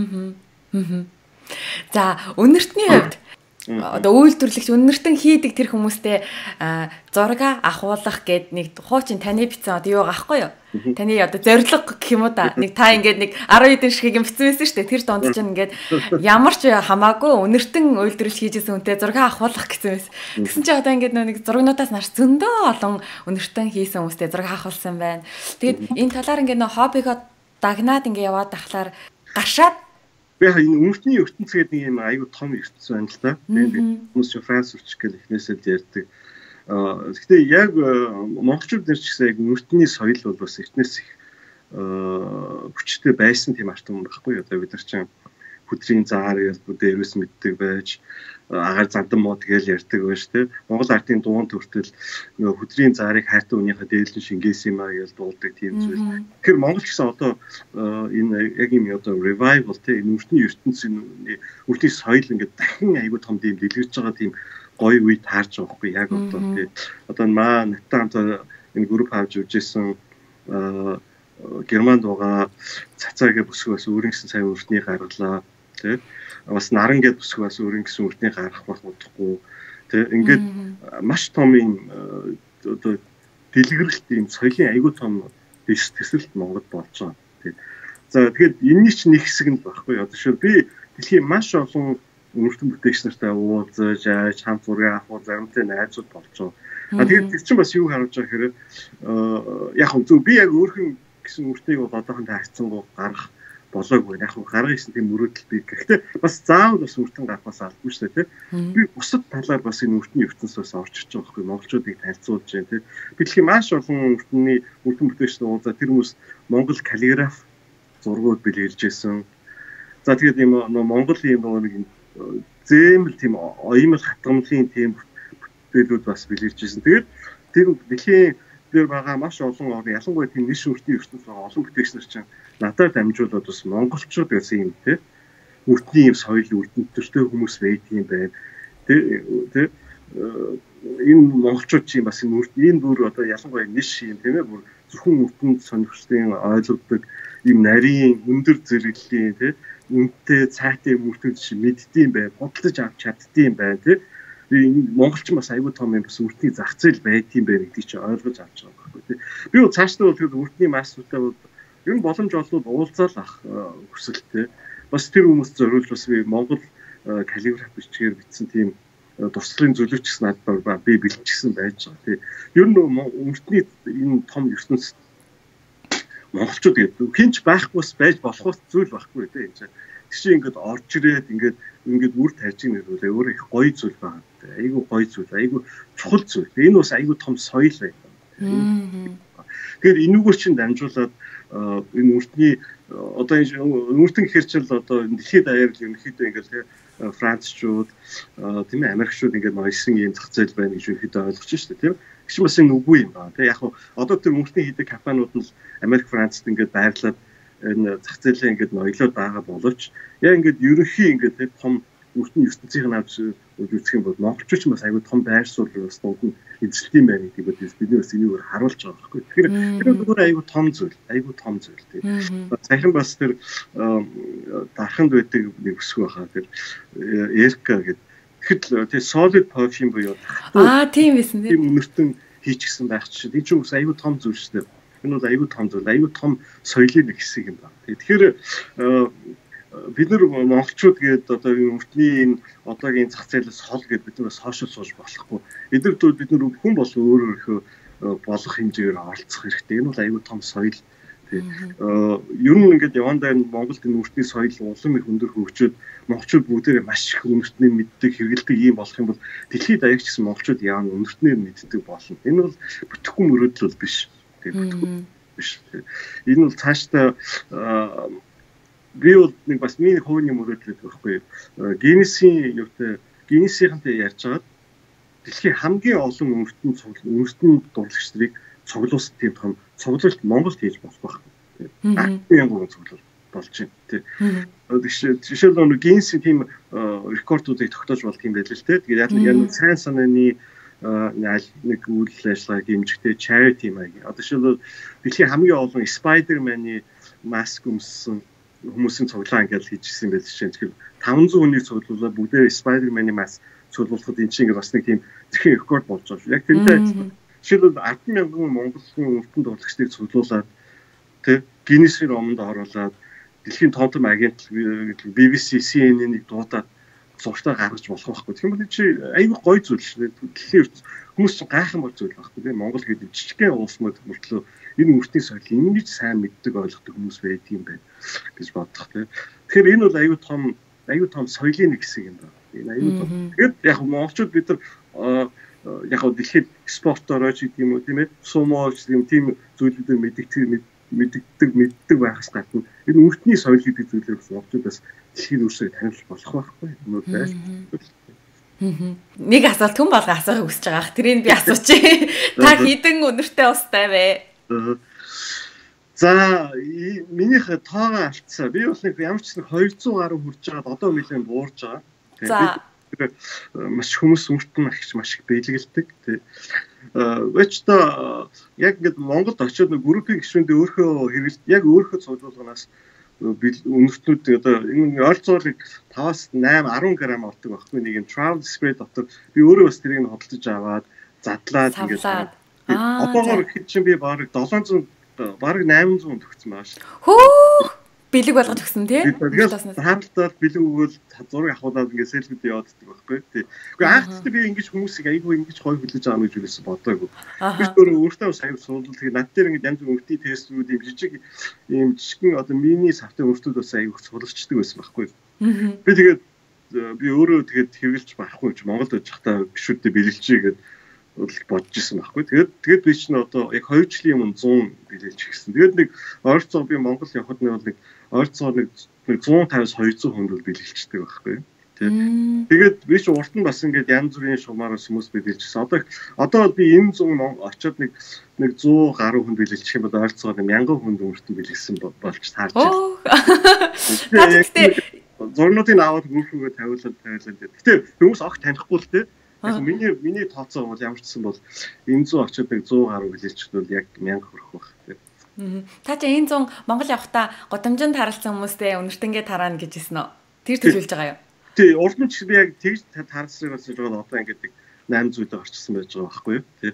[SPEAKER 2] За өнөртний хувьд одоо үйлдвэрлэгч өнөртөн хийдэг тэр хүмүүстэй зураг ахуулах гээд нэг хуучин таны бичсэн одоо юу аахгүй юу? Таны одоо зориг гэх юм уу та нэг та ингээд нэг арав хэдэн шигийг юм бичсэн байсан шүү дээ. Тэр донд чинь ингээд ямар ч хамаагүй өнөртөн үйлдвэрлэж хийжсэн үнтэй зураг ахуулах гэсэн байсан. Тэгсэн чинь одоо ингээд нэг зурагнуудаас нарч зөндөө олон өнөртөн хийсэн хүмүүстэй зураг ахуулсан байна. Тэгээд энэ талаар ингээд нөө хоббигоо дагнаад ингээд яваад тахлаар гашаад
[SPEAKER 1] би энэ өмнөдний ертөнц гэдэг нэг юм аюу том ертөнц байна л да. Тэгээд хүмүүс ч франц урч гэх эхнээсээ ярьдаг. Аа гэхдээ яг монголчууд нар ч гэсэн яг өмнөдний соёл бол бас эхнээс их хүчтэй байсан тийм арт юм байхгүй юу. Одоо бид нар чинь хүдрийн заар гэж дээрээс мэддэг байж агаар зандан мод гэж ярьдаг байж тээ. Монгол ардын дуун төртөл нөгөө хүдрийн заарыг хайртай үнийхээ дээлэн шингээс юм аа гэж дуулдаг тийм зүйл. Тэгэхээр Монгол гэсэн одоо энэ яг юм одоо revival тээ энэ ертөнцийн ертөнцийн ертөнцийн соёл ингээд дахин аягүй том тийм дэлгэрч байгаа тийм гоё үе таарч байгаа байхгүй яг одоо тээ. Одоо маа натан энэ групп авч үжсэн Германд байгаа цацаагээ бүсгээс өөрийн гэсэн сайн өртний гаргалаа тий бас наран гэд бүсгүй бас өөрийн гэсэн өртний гарах бах удахгүй тий ингээд маш том юм одоо дэлгэрэлт юм соёлын аягүй том төсөлт Монгол болж байгаа тий за тэгэхээр энэний ч нэг хэсэг нь багхгүй одоо шил би дэлхийн маш олон өртөн бүтээгч нартай уулзаж яаж хамт зураг авах заримтай найзууд болж байгаа а тэгээд тэр чинь бас юу харуулж байгаа хэрэг яг зөв би яг өөрхөн гэсэн үртнийг бол одоохондоо хайцсангуу гарах болоогүй. Яг гарга гэсэн тийм мөрөөдөл би. Гэхдээ бас заавал бас үртэн гарах бас албагүй шүү дээ. Би бусад талаар бас энэ үртний ертөнцөөс орж ирж байгаа байхгүй монголчуудыг танилцуулж байна тийм. Би дэлхийн маш олон үртний үртэн бүтээгчдийн уулзаа тэр хүмүүс Монгол каллиграф зургууд бэлгэлж байсан. За тэгээд юм Монгол юм нэг зэмэл тийм оюумл хатгамлын тийм бүтээлүүд бас бэлгэлж байсан. Тэгээд тэр дэлхийн дээр байгаа маш олон орны ялангуяа тийм нийш үртний ертөнцийн олон бүтээгч нар чинь надад дамжуулаад бас монголчууд гэсэн юм те үртний юм соёл үрдөнтөртэй хүмүүс байдгийн байна. Тэ энэ монголчууд чинь бас энэ энэ бүр одоо ялангуяа нийш юм тийм ээ бүр зөвхөн үрдэнд сонирхлын ойлгодог юм нарийн өндөр зэрэглэлийн те үнэтэй цайтай үрдэнд чинь мэддэм бай, бодлож авч чаддсан бай те энэ монголч бас аюул том юм бас үртний зах зээл байдгийн бай гэдгийг чи ойлгож авч байгаа байхгүй те. Би бол цаашдаа бол тэр үртний массуудтай бол ер нь боломж олвол уулзаал ах хүсэлтэй. Бас тэр хүмүүст зориулж бас би Монгол каллиграф бичгээр бичсэн тийм туршлагын зөвлөгч гэсэн надад би бэлтгэсэн байж байгаа тий. Ер нь үртний энэ том ертөнцид монголчууд гэдэг хинч байхгүйс байж болох зүйл байхгүй тий. Энэ чинь ингээд орж ирээд ингээд ингээд үр тарьж нэрүүлээ өөрөө их гоё зүйл байгаа. Айгу гоё зүйл, айгу чухал зүйл. Энэ бас айгу том соёл байна. Тэгэхээр энүүгээр чинь дамжуулаад энэ үртний одоо энэ үртэн гэхэр чил одоо дэлхийд даяар л ерөнхийдөө ингээд францчууд тийм ээ америкчууд ингээд ноёсон юм зах зээл байна гэж ерөнхийдөө ойлгож шүү дээ тийм. Гэж бас энэ үгүй юм байна. Тэгээ яг хуу одоо тэр үртний хийдэг компаниуд нь Америк, Францд ингээд байрлаад энэ зах зээлээ ингээд ноёлоод байгаа боловч яа ингээд ерөнхий ингээд том үртний ертөнцийн авч үзэх юм бол монголчууд ч бас аюул том байр суурь бас дунд нь эзэлтийн байна гэдэг бид бидний бас энийг харуулж байгаа байхгүй. Тэгэхээр тэр зүгээр аюул том зүйл, аюул том зүйл тийм. Саяхан бас тэр дарханд байдаг нэг өсгөө хаа тэр Эрка гэдэг. Тэгэхээр тэр solid perfume буюу
[SPEAKER 2] аа тийм байсан тийм.
[SPEAKER 1] Тийм өнөртөн хийчихсэн байх чинь энэ ч бас аюул том зүйл шүү дээ. Энэ бол аюул том зүйл, аюул том соёлын нэг хэсэг юм байна. Тэгэхээр бид нар монголчууд гээд одоо энэ үртний энэ одоогийн зах зээлээс хол гээд бид нар сошиал сууж болохгүй. Эдгээр бид нар хүн бол өөр өөрийнхөө болох хэмжээгээр оролцох хэрэгтэй. Энэ бол аюул том соёл. Тийм. Ер нь ингээд явандаа Монголд энэ үртний соёл улам их өндөр хөгжөөд монголчууд бүгдээрээ маш их үнэртний мэддэг хэрэгэлдэг юм болох юм бол дэлхийд аяг гэсэн монголчууд яавн үнэртнээр мэддэг болно. Энэ бол бүтэхгүй мөрөөдөл биш. Тийм. Биш. Энэ бол цаашдаа би бол нэг бас миний хувийн мөрөөдөл байхгүй. Гиннесийн юутай Гиннесийнхэнтэй ярьж байгаа дэлхийн хамгийн олон үнэртэн цуглал үнэртэн дурлагч нарыг цуглуулсан тийм том цуглалт Монголд хийж болох байхгүй. Ардын гурван цуглал болж байна. Тийм. Жишээлбэл нэг Гиннесийн тийм рекордуудыг тогтоож болох юм байл л те. Тэгээд яг сайн санааны нэг үйл ажиллагааг хэмжихтэй charity маяг. Одоо жишээлбэл дэлхийн хамгийн олон Spider-Man-ы маск өмссөн хүмүүсийн цуглаан гэж хийжсэн байл чинь тэгэхээр таван зуун хүнийг цуглуулаад бүгдээ Spider-Man-ы маск цуглуулахад энэ чинь бас нэг тийм зэрэг рекорд болж байгаа шүү. Яг тэрнтэй жишээлбэл ард мянган монголын өртөнд дурлагчдыг цуглуулад тэг Гиннесийн ромонд оруулаад дэлхийн том том агент би би си, си эн эн-ийг дуудаад зургатаа гаргаж болох байхгүй. Тэгэхээр чи аюу гой зүйл шүү. Дэлхийн хүмүүс чинь гайхан бол зүйл байхгүй. Тийм Монгол гэдэг жижигхэн улс мод мөртлөө энэ үртний соёлыг ингэж сайн мэддэг ойлгодог хүмүүс байдаг юм байна гэж бодох тийм. Тэгэхээр энэ бол аюу том аюу том соёлын нэг хэсэг юм байна. Энэ аюу том. Тэгээд яг монголчууд бид нар яг дэлхийд спортоор ч гэдэг юм уу тийм ээ сумо ч юм тийм зүйлүүдээр мэддэг мэддэг мэддэг байхаас гадна энэ үртний соёл гэдэг зүйлээр монголчуудаас дэлхийн үрсийг танилж болох байхгүй юу байж.
[SPEAKER 2] Нэг асуулт хүн болго асуухыг хүсэж байгаа. Тэрийг би асуучих. Та хідэн өнөртэй устай вэ?
[SPEAKER 1] За минийх тоогоо алдсан. Би бол нэг ямар ч нэг двести гаруй хүрж байгаа. Одоо нэлээд буурж байгаа.
[SPEAKER 2] За
[SPEAKER 1] маш хүмүүс үртэн ахиж маш их бэлгэлдэг. Тэ. Вэч та яг ингээд Монголд очиод нэг группийн гишүүндээ өөрөө хэрэгэл яг өөрөө цуглуулганаас үнэртнүүд одоо энэ ойролцоогоор таваас найман арван грамм ордог байхгүй нэг юм travel spray дотор би өөрөө бас тэрийг нь хөдөлж аваад задлаад ингээд одоогоор хэд чинь би бараг долоон зуун бараг восемь зуун төгсөн байна шүү.
[SPEAKER 2] Хөө бэлэг болгож өгсөн тий.
[SPEAKER 1] Тэгээд хаалтаад бэлэг өгөөл зураг авахудаад ингээд селфид явааддаг байхгүй тий. Гэхдээ анх ч би ингэж хүмүүсийг айгүй ингэж гоё хүлээж байгаа юм гэж юусэн бодоагүй. Би өөрөө өөртөө сая суулдаг. Тэгээд над дээр ингээд янз бүрийн өвтий тестүүд юм жижиг ийм жижигэн одоо мини савтай өвтүүд бас айгүй суулгачдаг байсан байхгүй. Би тэгээд би өөрөө тэгээд хэрэгжилж байхгүй ч Монголд байж хата гişүүдтэй бэлэлчээ гэдэг бодож исэн байхгүй. Тэгээд тэгээд би чинь одоо яг хоёр жилийн өмнө зуун бэлэлж гисэн. Тэгээд нэг ойрцоо би Монгол явхад нэг нэг ойрцоо нэг зуун тавиас двести хүнд бэлэлчдэг байхгүй. Тэгээд би чинь урд нь бас ингээд янз бүрийн шугамараас хүмүүс бэлэлжсэн. Одоо одоо би энэ зуун очоод нэг нэг сто гаруй хүнд бэлэлчих юм бол ойрцоо нэг мянган хүнд өөртөө бэлэлсэн болж таарч байна. Тэгээд зурнуудыг аваад гүрхүүгээ тавиулаад тавиулаад. Гэтэ хүмүүс огт танихгүй л те. Яг миний миний тооцоо бол ямар ч гэсэн бол энэ зүүн очоод нэг сто гаруй бэлэлчд бол яг мянга хүрэх байх те.
[SPEAKER 2] Та чи энэ зүүн Монгол явахдаа годамжинд харалцсан хүмүүстэй өнөртөнгөө тараана гэж хэлсэн үү? Тэр төлөвлөж байгаа юу?
[SPEAKER 1] Тий, урд нь ч би яг тэгж тарцсан бас жоо одоо ингээд восемьсот зүйдээ орчихсан байж байгаа байхгүй юу? Тий.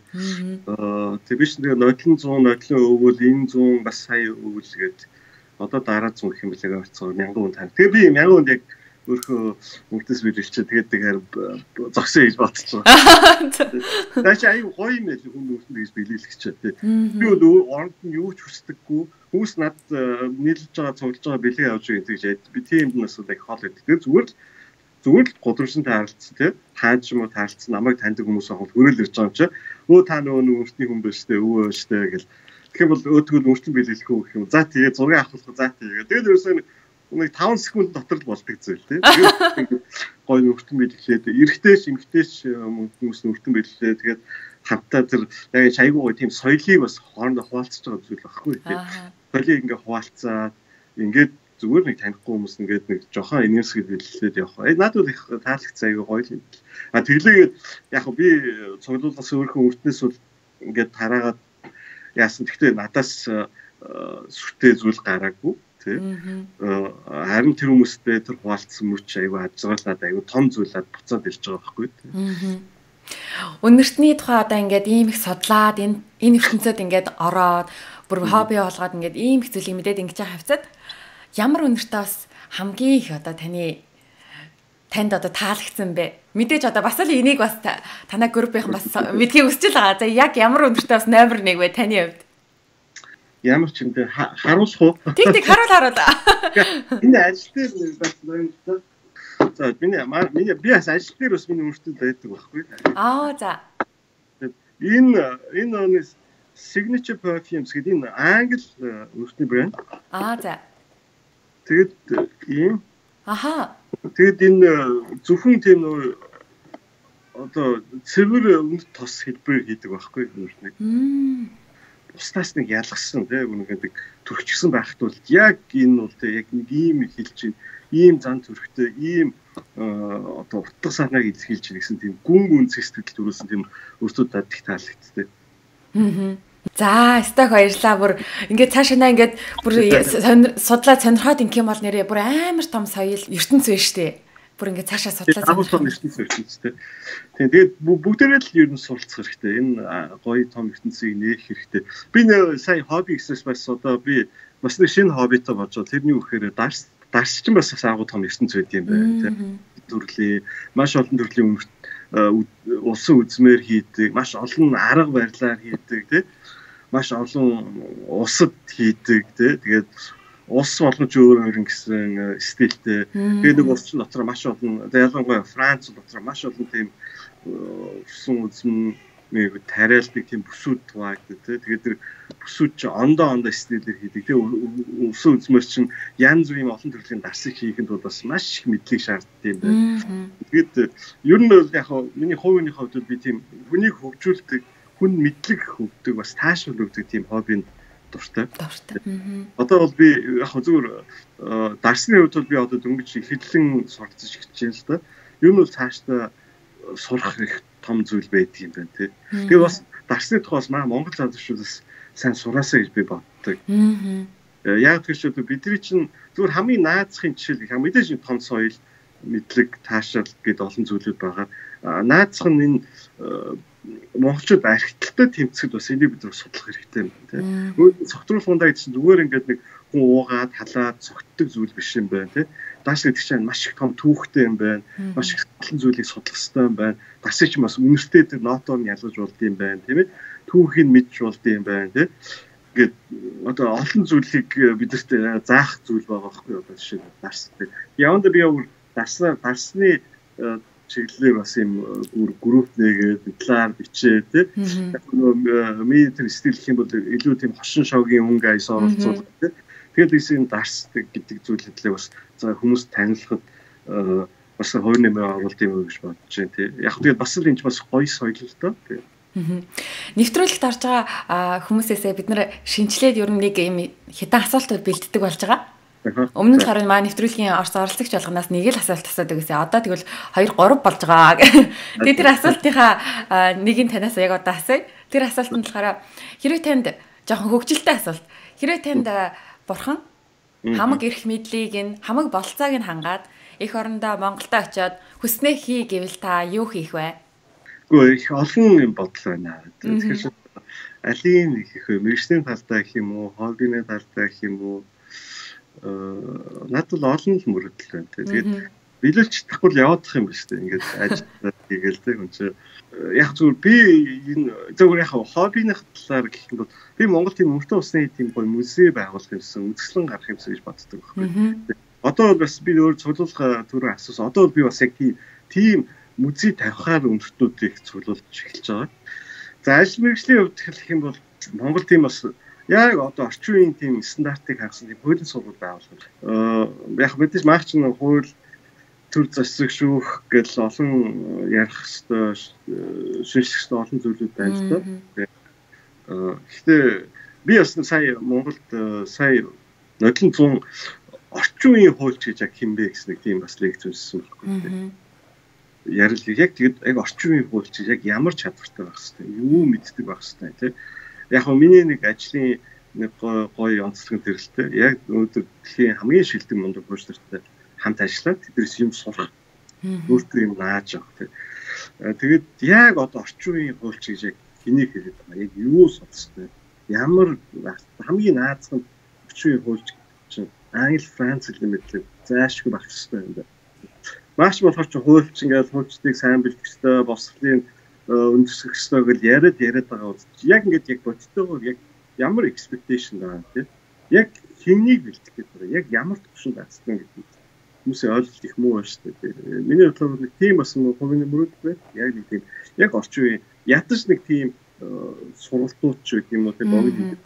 [SPEAKER 1] Аа тэг биш нэг нодлон сто нодлон өвөл энэ зүүн бас сая өвөлгээд одоо дараа зүүн гэх юм бэлээ орцоо мянган хүн тань. Тэгээ би мянган хүнд яг өөрхөө мөнгөс бэлэлчээ тэгээд тэгэхээр зогсоо хийж бодож байгаа. Тааш аюу гоё юм л хүн өөртөө гэж бэлэлчихчээ тий. Би бол оронд нь юу ч хүсдэггүй. Хүмүүс над нийлж байгаа цуглаж байгаа бэлэг авч байгаа гэж яд. Би тийм юмнаас яг хоол өгдөг. Тэгээд зүгээр л зүгээр л гудамжинд таарлцсан тий. Хаач юм уу таарлцсан намайг таньдаг хүмүүс авах хөрөөл ирж байгаа юм чи. Өө та нөгөө өөртний хүн биш тий. Өвөө штэ гэл. Тэгэх юм бол өөдгөл өөртөө бэлэлэх үү гэх юм. За тэгээ зураг авах за тэгээ. Тэгээд ерөөсөө нэг таван секунд дотор л болдог зүйл тий. Тэгээд гоё өөртөө бэлэлээд эргэжтэйч эмгтэйч хүмүүс өөртөө бэлэлээ. Тэгээд хамтаа тэр яг шайгуу гоё тийм соёлыг бас хоорондоо хуваалцаж байгаа зүйл байхгүй тий. Соёлыг ингээ хуваалцаад ингээд зүгээр нэг танихгүй хүмүүс ингээд нэг жохон энерги бэлэлээд явах. Э надад их таалагдсан аяга гоё юм. А тэглээгээд яг би цуглуулгаас өөрхөн өртнөөс бол ингээд тараагаад яасан. Гэхдээ надаас сүртэй зүйл гараагүй тий. Харин тэр хүмүүстэй тэр хуваалцсан мөч аяга ажиглаад аяга том зүйлээд буцаад ирж байгаа байхгүй тий.
[SPEAKER 2] Өнөртний тухай одоо ингээд ийм их судлаад энэ энэ ертөнцид ингээд ороод бүр хобби болгоод ингээд ийм их зүйлийг мэдээд ингэж байгаа хавцад ямар өнөртөө бас хамгийн их одоо таны танд одоо таалагдсан бэ? Мэдээж одоо бас л энийг бас танай группийнхан бас мэдхийг хүсэж байгаа. За яг ямар өнөртөө бас номер нэг вэ таны хувьд?
[SPEAKER 1] Ямар ч юм бэ харуулах уу?
[SPEAKER 2] Тэг тэг харуул харуул.
[SPEAKER 1] Энэ ажил дээр бас нөртөө. За миний миний би бас ажил дээр бас миний өнөртөө байдаг байхгүй.
[SPEAKER 2] Аа за.
[SPEAKER 1] Энэ энэ оны Signature Perfumes гэдэг энэ англи өнөртний брэнд.
[SPEAKER 2] Аа за.
[SPEAKER 1] Тэгээд ийм
[SPEAKER 2] аха.
[SPEAKER 1] Тэгэд энэ зөвхөн тийм нөө одоо цэвэр өмнөд тос хэлбэр хийдэг байхгүй нүртнийг. Бусдаас нэг ялгсан тийм нэг төрчихсөн байхад бол яг энэ бол тийм яг нэг ийм хэлж чинь ийм зан төрхтэй ийм одоо утга санааг илэрхийлж гэсэн тийм гүн гүн зэстэл төрүүлсэн тийм өөртөө дад их таалагдтыг.
[SPEAKER 2] Аа. За, стаг баярлаа. Бүр ингээд цаашаа ингээд бүр судлаа сонирхоод ингээм бол нэрээ бүр амар том соёл ертөнц вэ штэ. Бүр ингээд цаашаа судлаа
[SPEAKER 1] сонирхоод ертөнц ертөнцтэй. Тийм тэгээд бүгдээрээ л ер нь суралцах хэрэгтэй. Энэ гоё том ертөнцийг нээх хэрэгтэй. Би нэ сая хобби гэсээс бас одоо би бас нэг шинэ хоббитой болж байгаа. Тэрний үхээр дарс дарс чинь бас агуу том ертөнц байд юм байна тийм. Төрлийн маш олон төрлийн улсын үзмээр хийдэг, маш олон арга барилаар хийдэг тийм. Маш олон усад хийдэг тий. Тэгээд ус болгож өөр өөр гэсэн стилтэй. Тэгээд нэг ус дотор маш олон ялангуяа Франц дотор маш олон тийм усан үзм нэг тариалдаг тийм бүсүүд тугаагдаг тий. Тэгээд тэр бүсүүд чи ондоо ондоо стилээр хийдэг тий. Усан үзмэр чинь янз бүрийн олон төрлийн дарсыг хийхэд бол бас маш их мэдлэг шаарддаг юм байна. Тэгээд ер нь бол яг миний хувийн хувьд би тийм хүнийг хөгжүүлдэг хүн мэдлэг хөгдөг бас таашаал өгдөг тийм хоббинд дуртай.
[SPEAKER 2] Дуртай.
[SPEAKER 1] Одоо бол би яг зүгээр дарсны хувьд бол би одоо дөнгөж хэдлэн суралцж эхэлж байна л да. Юу нь бол цаашдаа сурах их том зүйл байдаг юм байна тий. Тэгээ бас дарсны тухайс маа Монгол залуучуудаас сайн сураасаа гэж би боддог. Яг тэгэхээр бидний чинь зүгээр хамгийн наацхийн жишээ гэх юм мэдээж том соёл мэдлэг таашаал гэдэг олон зүйлүүд байгаа. Наацх нь энэ монголчууд архитектуртай тэмцэхэд бас энийг бид судлах хэрэгтэй юм байна тийм. Өөд цогцруулгундаа гэсэн зүгээр ингээд нэг хүн уугаад халаад цогтдог зүйл биш юм байна тийм. Даас гэдэг чинь маш их том түүхтэй юм байна. Маш их олон зүйлийг судлах хэрэгтэй юм байна. Дасыг ч бас үнэртэй тэр нотог нь ялгаж болд юм байна тийм ээ. Түүхийг мэдж болд юм байна тийм. Ингээд одоо олон зүйлийг бидэрт заах зүйл байгаа байхгүй одоо жишээ нь дарс. Яванда би өөр дарснаа дарсны чиглэлээр бас юм групп нэгээд талаар бичээ тийм. Миний тэр стил гэх юм бол илүү тийм хошин шоугийн өнгө айс оролцуулдаг тийм. Тэгэхээр ийм дарс гэдэг зүйлээ бас хүмүүс танилцахад бас хоёр нэмэр оруулалт юм уу гэж бодож байна тийм. Яг тэгээд бас л энэ бас гоё соёл л доо тийм.
[SPEAKER 2] Нэвтрүүлэгт орж байгаа хүмүүсээсээ бид нэр шинчлээд ер нь нэг юм хитэн асуултууд бэлддэг болж байгаа. Өмнө нь харин маа нэвтрүүлгийн орц оролцогч болгоноос нэг л асуулт асуудаг гэсэн. Одоо тэгвэл хоёр гурав болж байгаа. Тэгээд тэр асуултынхаа нэгийг танаас яг одоо асууя. Тэр асуулт нь болохоор хэрвээ танд жоохон хөвгөлтэй асуулт. Хэрвээ танд бурхан хамаг эрх мэдлийг нь хамаг болцоог нь хангаад эх орондоо Монголд очиод хүснээ хий гэвэл та юу хийх вэ?
[SPEAKER 1] Гэхдээ их олон юм бодол байна. Тэгэхээр алийг хийх вэ? Мэргэжлийн талдаа гэх юм уу, хоббины талдаа гэх юм уу? Надад олон л мөрөдөл байна. Тэгээд билүүлж чадахгүй яваадах юм биш үү? Ингээд ажиллаад хийгээл тэг хүн чи яг зүгээр би энэ зөвхөн яг хоббиных талаар гэх юм бол би Монгол тийм өмөртөө усны тийм гоё музей байгуулах юмсан, үзэсгэлэн гарах юмсан гэж боддог байхгүй. Одоо бас би өөр цуглуулга түрүү асуусан. Одоо би бас яг тийм музей тавихаар өмөртнүүдийг цуглуулж эхэлж байгаа. За ажил мэргэжлийн хувьд гэх юм бол Монгол тийм бас яг одоо орчин үеийн тийм стандартыг хангасан тийм хуулийн сургууль байгуулах. Аа яг мэдээж маач нь хууль төр засаг шүүх гэл олон ярих хэвээр шилжих хэвээр олон зүйлүүд байна л да. Аа гэхдээ би бас сая Монголд сая нодлон зүүн орчин үеийн хуульч гэж яг хинбэ гэсэн нэг тийм бас лекц үзсэн байхгүй. Ярил яг тэгэд яг орчин үеийн хуульч яг ямар чадвартай байх хэвээр юу мэддэг байх хэвээр тийм. Яг нь миний нэг ажлын нэг гоё онцлог төрөлтэй яг өнөөдөр дэлхийн хамгийн шилдэг мундаг хуульч нартай хамт ажиллаад тэднээс юм сурах өөртөө юм нааж авах тийм. Тэгээд яг одоо орчин үеийн хуульч гэж яг энийг хэлээд байгаа. Яг юу сонсдог ямар хамгийн наазах нь орчин үеийн хуульч чинь Англи, Франц хэл мэдлэг заашгүй байх хэрэгтэй юм байна. Маш болохоор ч хуульч ингээд хуульчдыг сайн бэлдэх хэрэгтэй, босглын өндөсгөх хэрэгтэй гэж яриад яриад байгаа үст. Яг ингээд яг бодтойгоор яг ямар expectation байгаа тийм. Яг хиннийг бэлдэх гэдэг байна. Яг ямар төвшөнд ацсан гэдэг. Хүмүүсээ ойлголт их муу байна шүү дээ. Миний бодлоор нэг тийм бас хувийн мөрөд байна. Яг нэг тийм яг орчин үеийн ядаж нэг тийм сургалтууд ч гэх юм уу тийм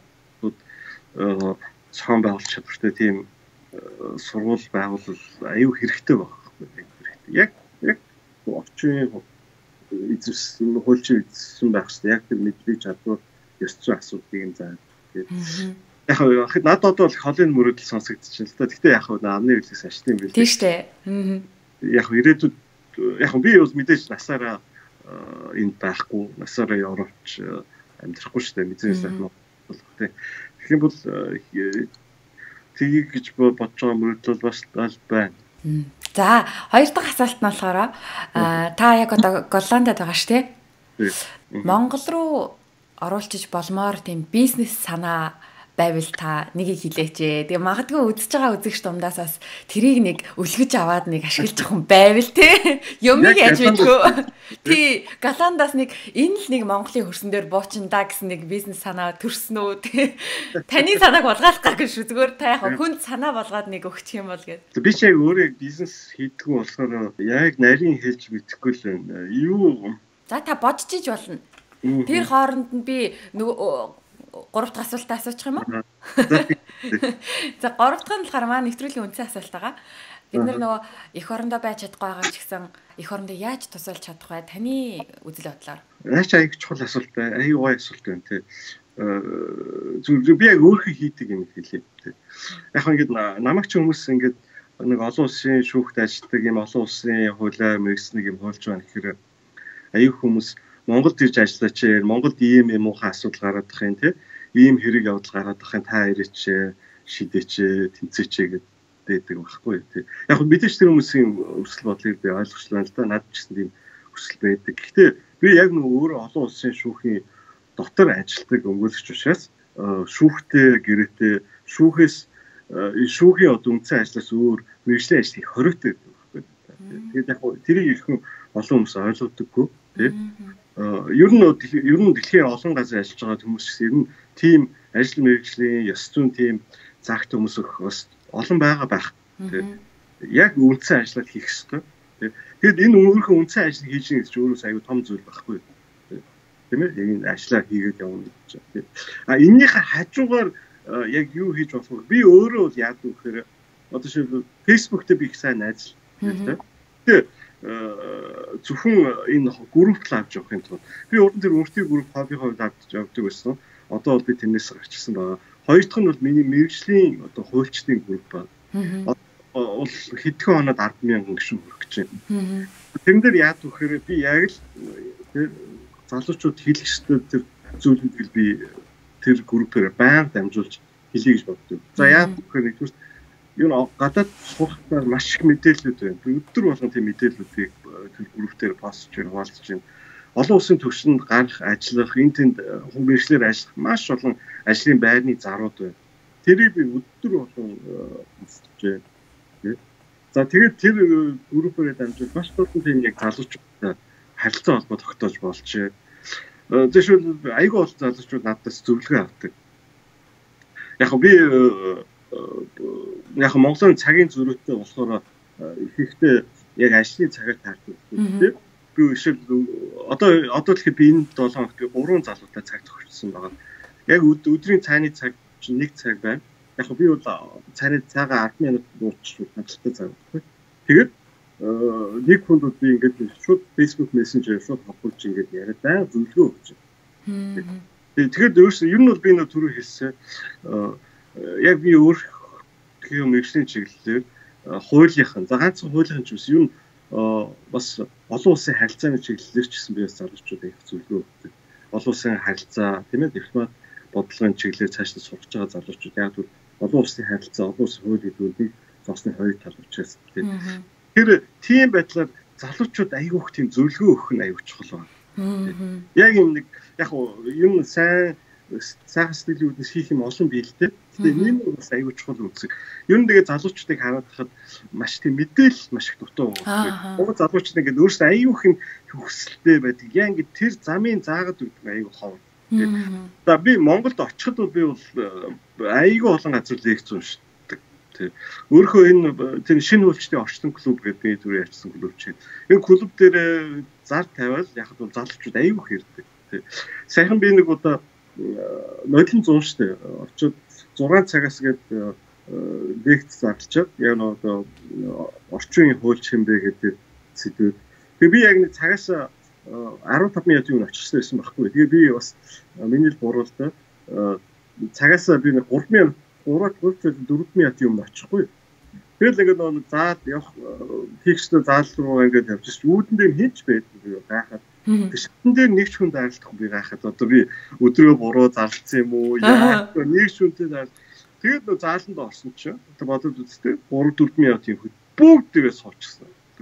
[SPEAKER 1] богино цаан байгуулах чадвартай тийм сургууль байгуулал аюу хэрэгтэй байна. Яг яг орчин эзэмсэн хуульчин эзэмсэн байх хэрэгтэй. Яг тэр мэдлэг чадвар ёс зүйн асуудлыг нь заа. Яг яг надад бол холын мөрөдөл сонсогдчихлаа л да. Гэхдээ яг амны хэлээс ашиг юм биш.
[SPEAKER 2] Тийм шүү дээ.
[SPEAKER 1] Яг ирээдүйд яг би бас мэдээж насаараа энд байхгүй, насаараа явж амьдрахгүй шүү дээ. Мэдээж сайхан болох тийм. Тэгэх юм бол тгий гэж бодож байгаа мөрөдөл бас аль байна.
[SPEAKER 2] За, хоёр дахь асуулт нь болохоор та яг одоо Голландад байгаа шүү дээ. Монгол руу оруулчих болмоор тийм бизнес санаа байвал та нэгийг хэлээч. Тэгээ магадгүй үзэж байгаа үзэгч дундаас бас тэрийг нэг өлгөж аваад нэг ашиглаж байгаа юм байвал тий. Юмыг яаж мэдгүй. Тий, Голландаас нэг энэ л нэг Монголын хөрсөн дээр буучиндаа гэсэн нэг бизнес санаа төрсөн үү тий. Таны санааг болгоох гэх шүү. Зүгээр та яг хүнд санаа болгоод нэг өгчих юм бол гээд.
[SPEAKER 1] Би ч яг өөрөө бизнес хийдгүү болохоор яг нарийн хэлж мэдэхгүй л байна. Юу.
[SPEAKER 2] За та бодож иж болно. Тэр хооронд нь би нөгөө гурав дахь асуултаа асуучих юм уу? За гурав дахь нь болохоор маа нэвтрүүлгийн үндсэн асуулт байгаа. Бид нар нөгөө эх орондоо байж чадахгүй байгаа ч гэсэн эх орондоо яаж тусалж чадах вэ? Таны үзэл бодлоор.
[SPEAKER 1] Наач аяг чухал асуулт байна. Аяг гоё асуулт байна тий. Зүгээр би яг өөрөө хийдэг юм хэлээ тий. Яг ингээд намайг ч хүмүүс ингээд нэг олон улсын шүүхт ажилладаг юм олон улсын хуулиар мэргэснийг юм хуульж байна гэхээр аяг хүмүүс Монголд ирж ажиллаач, Монголд ийм юм уухай асуудал гараад байгаа юм тий. Ийм хэрэг явдал гараад байгаа юм та ирээч, шидээч, тэмцээч гэдэг байхгүй тий. Яг мэдээж тэр хүмүүсийн өрсөл бодлыг би ойлгочлаа л да. Наад ч гэсэн тийм хүсэл байдаг. Гэхдээ би яг нөгөө өөрөө олон улсын шүүхийн дотор ажилладаг өмгөөлөгч учраас шүүхтэй гэрээтэй шүүхээс шүүхийн одоо үндсэн ажлаас өөр мэргэжлийн ажил их хоригтой байдаг байхгүй. Тэгээд яг тэрийг ихэнх олон хүмүүс ойлгодоггүй тийм. Ер нь ер нь дэлхийн олон газар ажиллаж байгаа хүмүүс ер нь тийм ажил мэргэжлийн ёс зүйн тийм цагт хүмүүс бас олон байгаа байх. Тийм. Яг үндсэн ажлыг хийх хэрэгтэй. Тэгэд энэ өөрийнхөө үндсэн ажлыг хийж байгаа гэж өөрөө аюу том зүйл байхгүй. Тийм ээ энэ ажлаа хийгээд явна гэж байна. А эннийхээ хажуугаар яг юу хийж болох вэ? Би өөрөө бол яадаг вэ гэхээр одоо шил Facebook дээр би их сайн найз тийм. Тэгээ зөвхөн энэ групп авч явах юм бол би уран тэр өөртөө групп хоббигоо авч явдаг байсан. Одоо бол би тэрнээс гарчсан байгаа. Хоёр дахь нь бол миний мэргэжлийн одоо хуульчдын групп байна. Бол хэдхэн оноод ард мянган гишүүн хүрэх гэж байна. Тэрэн дээр яад вэхээр би яг л залуучууд хэлэх ёстой тэр зүйлүүдийг би тэр группээр байнга дамжуулж хэлье гэж боддог. За яад вэхээр нэгдүгээр юу н гадаад сурахаар маш их мэдээлэлүүд байна. Би өдөр болгон тийм мэдээллүүдийг тэр группээр постж хуваалцж байна. Олон улсын түвшинд гарах, ажиллах, энэ тэнд хүмүүжлэр ажиллах маш олон ажлын байрны зарууд байна. Тэрийг би өдөр болгон хэлж байна. За тэгээд тэр группээр дамжуулж маш олон тийм яг залуучуудтай харилцаа холбоо тогтоож болжээ. Зөвшөөрөл айгүй олон залуучууд надаас зөвлөгөө авдаг. Яг би яг Монголын цагийн зөрүүтэй болохоор ихэнхдээ яг ажлын цагаар таардаг. Тийм. Би өшөө одоо одоо л би энэ долоо хоногт гурван залуутай цаг тохирсон байгаа. Яг өдрийн цааны цаг чинь нэг цаг байна. Яг би бол цааны цагаа ард минут дуусчих хангалттай цаг байхгүй. Тэгээд нэг хүнд би ингээд шууд Facebook Messenger шууд хавуулж ингээд яриад бай зөвлөгөө өгч байна. Тэгээд өөрөөсөө ер нь бол би нөө түрүү хэлсэн яг би өөр юм мэргэжлийн чиглэлээр хуулийнхан за ганцхан хуулийнхын ч биш юм бас олон улсын харилцааны чиглэлээр ч гэсэн би бас залуучуудад их зөвлөгөө өгдөг. Олон улсын харилцаа тийм ээ дипломат бодлогын чиглэлээр цаашдаа сурч байгаа залуучууд яг л олон улсын харилцаа олон улсын хууль гэдгийг зовсны хоёр тал учраас тийм. Тэр тийм байдлаар залуучууд айгүйх тийм зөвлөгөө өгөх нь аюуч чухал байна. Яг юм нэг яг юм сайн сайхан сэтгэлүүднээс хийх юм олон биелтэй. Тэгээ нэг бас аюу чухал үзэг. Ер нь тэгээ залуучдыг хараад хахад маш тийм мэдээлэл маш их дутуу байгаа. Уг залуучд ингээд өөрсдөө аюух юм хүсэлтэй байдаг. Яа ингээд тэр замын заагаад өгдөг аюу хов. За би Монголд очиход бол би бол аюу олон газар лекц уншдаг. Тэг. Өөрөө энэ тэр шинэ хөлчдийн орчлон клуб гэдэг би түрүү ярьсан клуб чинь. Энэ клуб дээр зар тавиал яг бол залуучууд аюу хэрдэг. Тэг. Сайхан би нэг удаа нодлон зуун штэ очоод зургаан цагаас гээд лекц зарлчаад яг нөгөө орчин үеийн хууль хэмбэ гэдэг сэдвүүд. Тэгээ би яг нэг цагаас арван таван минутын өмнө очихсан байсан байхгүй. Тэгээ би бас миний л буруулдаа цагаас би нэг гурван минут гурав дөрвөн минутын өмнө очихгүй. Тэгэл ингээд нөгөө заад явах фикстэй заал руу ингээд явж ш. Үүдэндээ хийж байдаг би гайхаад. Тэшин дээр нэг ч хүн дарлах би гайхаад одоо би өдрөө буруу зарлцсан юм уу? Яа нэг ч хүнтэй зар. Тэгээд нөө зааланд орсон чинь одоо бодод үзтээ гурав дөрвөн минутын хөт бүгд тэрээ суучихсан.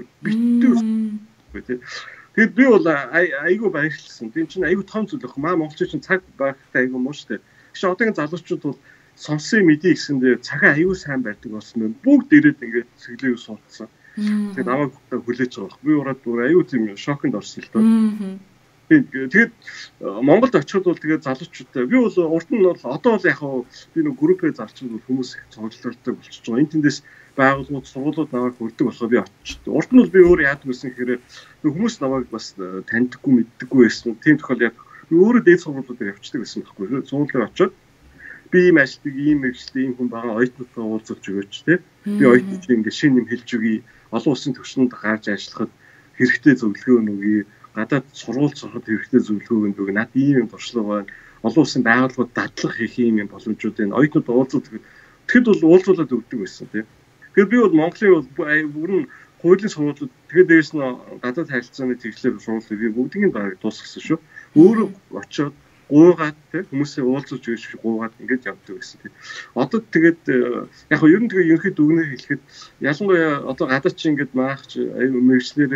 [SPEAKER 1] Битүү. Тэгээд би бол айгүй баярлсан. Тин чинь айгүй том зүйл ах. Маа монголчууд чинь цаг байхтай айгүй муу штэ. Гэхдээ одоогийн залуучууд бол сонсын мэдээ гэсэн дээр цагаа айгүй сайн барьдаг болсон юм. Бүгд ирээд ингээд цэглэв суудсан. Тэгээд намайг хүлээж байгаа. Би ураад бүр аюу тийм шоконд орсон л доо. Тэгээд Монголд очиход бол тэгээд залуучуудтай би бол урд нь бол одоо бол яг би нэг группээр зарчсан бол хүмүүс их цогцолтой болчихж байгаа. Энд тэндээс байгууллагууд сургуулиуд намайг хүрдэг болохоор би очиж. Урд нь бол би өөр яадаг гэсэн хэрэг хүмүүс намайг бас таньдаггүй мэддэггүй байсан. Тийм тохиол яг өөрөө дээд сургуулиудаар явчихдаг байсан байхгүй. Сургуулиар очоод би ийм ажилтг ийм мэргэжлээ ийм хүн байгаа оюутнуудтай уулзах өгөөч те. Би оюутнууд ингээд шинэ юм хэлж өгье. Олон улсын түвшинд гарч ажиллахад хэрэгтэй зөвлөгөө нөгье. Гадаад сургууль сурахад хэрэгтэй зөвлөгөө өгнө. Наад ийм юм туршлага байна. Олон улсын байгууллагууд дадлах хийх ийм юм боломжуудын оюутнууд уулзах тэгэхэд бол уулзуулаад өгдөг байсан тийм. Тэгэхээр би бол Монголын бүр нь хуулийн сургуулиуд тэгээд дээрс нь гадаад харилцааны чиглэлээр сургуулиуд би бүгдийг нь баг дуусгасан шүү. Өөрөө очиод гуугаад тийм хүмүүсээ уулзуулж өгч гуугаад ингэж явдаг байсан тийм. Одоо тэгээд яг нь ер нь тэгээд ерөнхий дүгнэр хэлэхэд ялангуяа одоо гадаад чи ингэж маах чи мэргэжлэрээ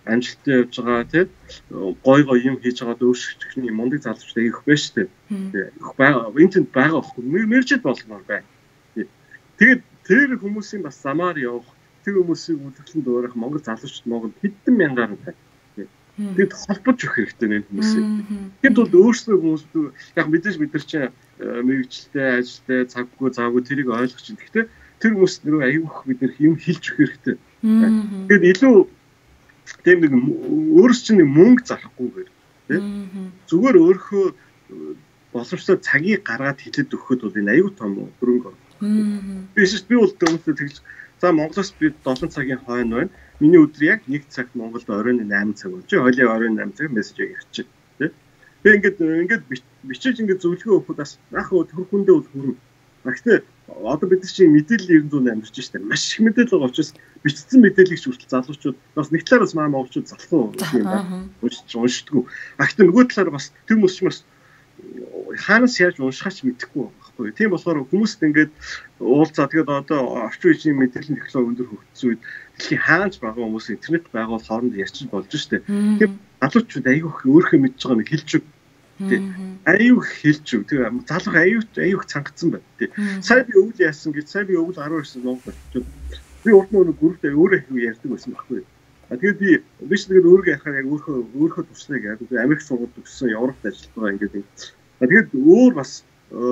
[SPEAKER 1] амжилттай явж байгаа тий гой гой юм хийж байгаа дөөшгч юм мундаг залуучтай их байна шүү дээ. Их байгаа энтэнд байгаа байхгүй мэржэд болмоор бай. Тэгээд тэр хүмүүсийн бас замаар явах тэр хүмүүсийг үлдгэлэн дуурах Монгол залуучууд Монгол хэдэн мянгаар байна. Тэгээд холбож өгөх хэрэгтэй нэг хүмүүсийг. Тэгэд бол өөрсдөө хүмүүс яг мэдээж бид нар чинь мэрэгчлээ ажилтай цаггүй завгүй тэрийг ойлгож чинь. Гэхдээ тэр хүмүүс нэр аюух бид нар юм хэлж өгөх хэрэгтэй. Тэгээд илүү тийм нэг өөрс чинь мөнгө зарахгүйгээр тийм зүгээр өөрхөө боломжтой цагийг гаргаад хэлээд өгөхөд бол энэ аюу том хөрөнгө. Биш би бол төвөөр тэгж за Монголоос би долоо цагийн хойно байна. Миний өдөр яг нэг цагт Монголд оройн eight цаг болж байна. Хойлын оройн eight цаг мессеж явчих тийм. Тэгээ ингээд ингээд бичиж ингээд зөвлөгөө өгөхөд бас яг хөө хүндээ бол хүрнэ. Гэхдээ одоо бид чинь мэдээлэл нine hundred амьдарч штэ. Маш их мэдээлэл байгаа учраас бичсэн мэдээллийг ч хүртэл залуучууд бас нэг талаар бас маа монголчууд залхуу юм байна. Уншдаггүй. А гэхдээ нөгөө талаар бас тэр хүмүүс ч бас хаанаас яаж уншихаач мэдэхгүй байхгүй. Тийм болохоор хүмүүст ингээд уулзаа тэгээд одоо орчин үеийн мэдээллийн технологи өндөр хөгжсөн үед дэлхийн хаанч байгаа хүмүүс интернет байгуул хооронд ярьчих болж штэ. Тийм залуучууд аягүй өөрхөө мэдж байгаа нэг хэлж өг. Аюу хэлж өг. Тэгээ залуу аюу аюух цангацсан байна. Тий. Сая би өвөл яасан гэж сая би өвөл twelve ирсэн Монгол очив. Би урд нь групптэй өөрөө их ярьдаг байсан байхгүй. А тэгээд би биш тэгээд өөрөө ярахаар яг өөрөө өөрөө туслая гэдэг. Би Америк сургуульд төгссөн, Европт ажиллаж байгаа ингээд. А тэгээд өөр бас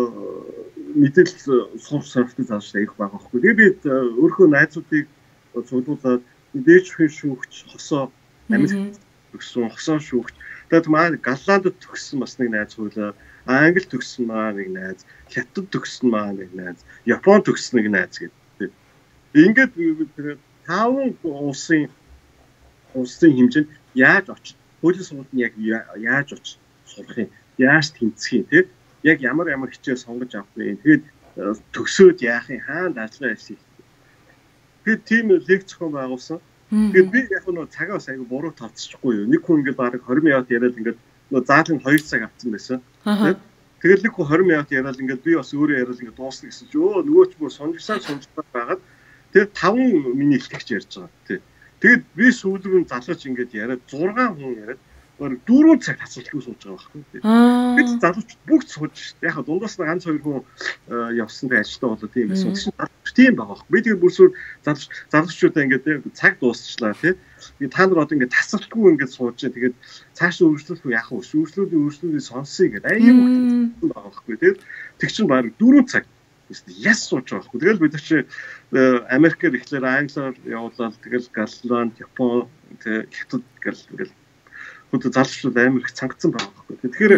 [SPEAKER 1] мэдээлэл сурах сурахтай залуучтай их байгаа байхгүй. Тэгээд би өөрөө найзуудыг цуглуулад дээж шүүгч хосоо Америк төгссөн хосоо шүүгч. Тэгээд маань Голландд төгссөн бас нэг найз хуйлаа. Англи төгссөн маа нэг найз, Хятад төгссөн маа нэг найз, Япон төгссөн нэг найз гэдэг. Ингээд таван улсын улсын хэмжээнд яаж очиж хуулийн сургуульд нь яг яаж очиж сурах юм, яаж тэнцэх юм те яг ямар ямар хичээл сонгож авах вэ? Тэгээд төгсөөд яах юм, хаана ажиллаа хийх. Тэгээд тийм лекц зохион байгуулсан. Тэгээд би яг нь цагаас айгу буруу тавцчихгүй юу. Нэг хүн ингээд бараг twenty минут яриад ингээд нөө заалын two цаг авсан байсан. Тэгээд нэг хүн twenty минут яриад ингээд би бас өөрөө яриад ингээд дуусна гэсэн чи өө нөгөө ч бүр сонжсаа сонжсаа байгаад тэгээд five миний илтгэж ярьж байгаа. Тий. Тэгээд би сүүлрүү залууч ингээд яриад six хүн яриад four цаг тасалгүй сууж байгаа байхгүй. Бид залууч бүгд сууж шүү. Яг дундаас нь ганц хоёр хүн явсантай ажилтаа болоо тийм байсан. Залууч тийм байгаа байхгүй. Би тэгээд бүр сүүл залууч залуучуудаа ингээд цаг дуусчлаа тий. Би та нар одоо ингээд тасалгүй ингээд сууж тэгээд цаашаа үргэлжлүүлэх үү яах вэ? Үргэлжлүүлээ үргэлжлүүлээ сонсъё гэдэг. Аюу байгаа байхгүй. Тэгээд тэг чин баг four цаг яс сууж байгаа байхгүй. Тэгэл бид чи Америкээр ихлээр англиар явуулаад тэгэл Голланд, Япон, тэг Хятад гэл ингээл хөөд залуучууд амар их цангацсан байгаа байхгүй. Тэгэхээр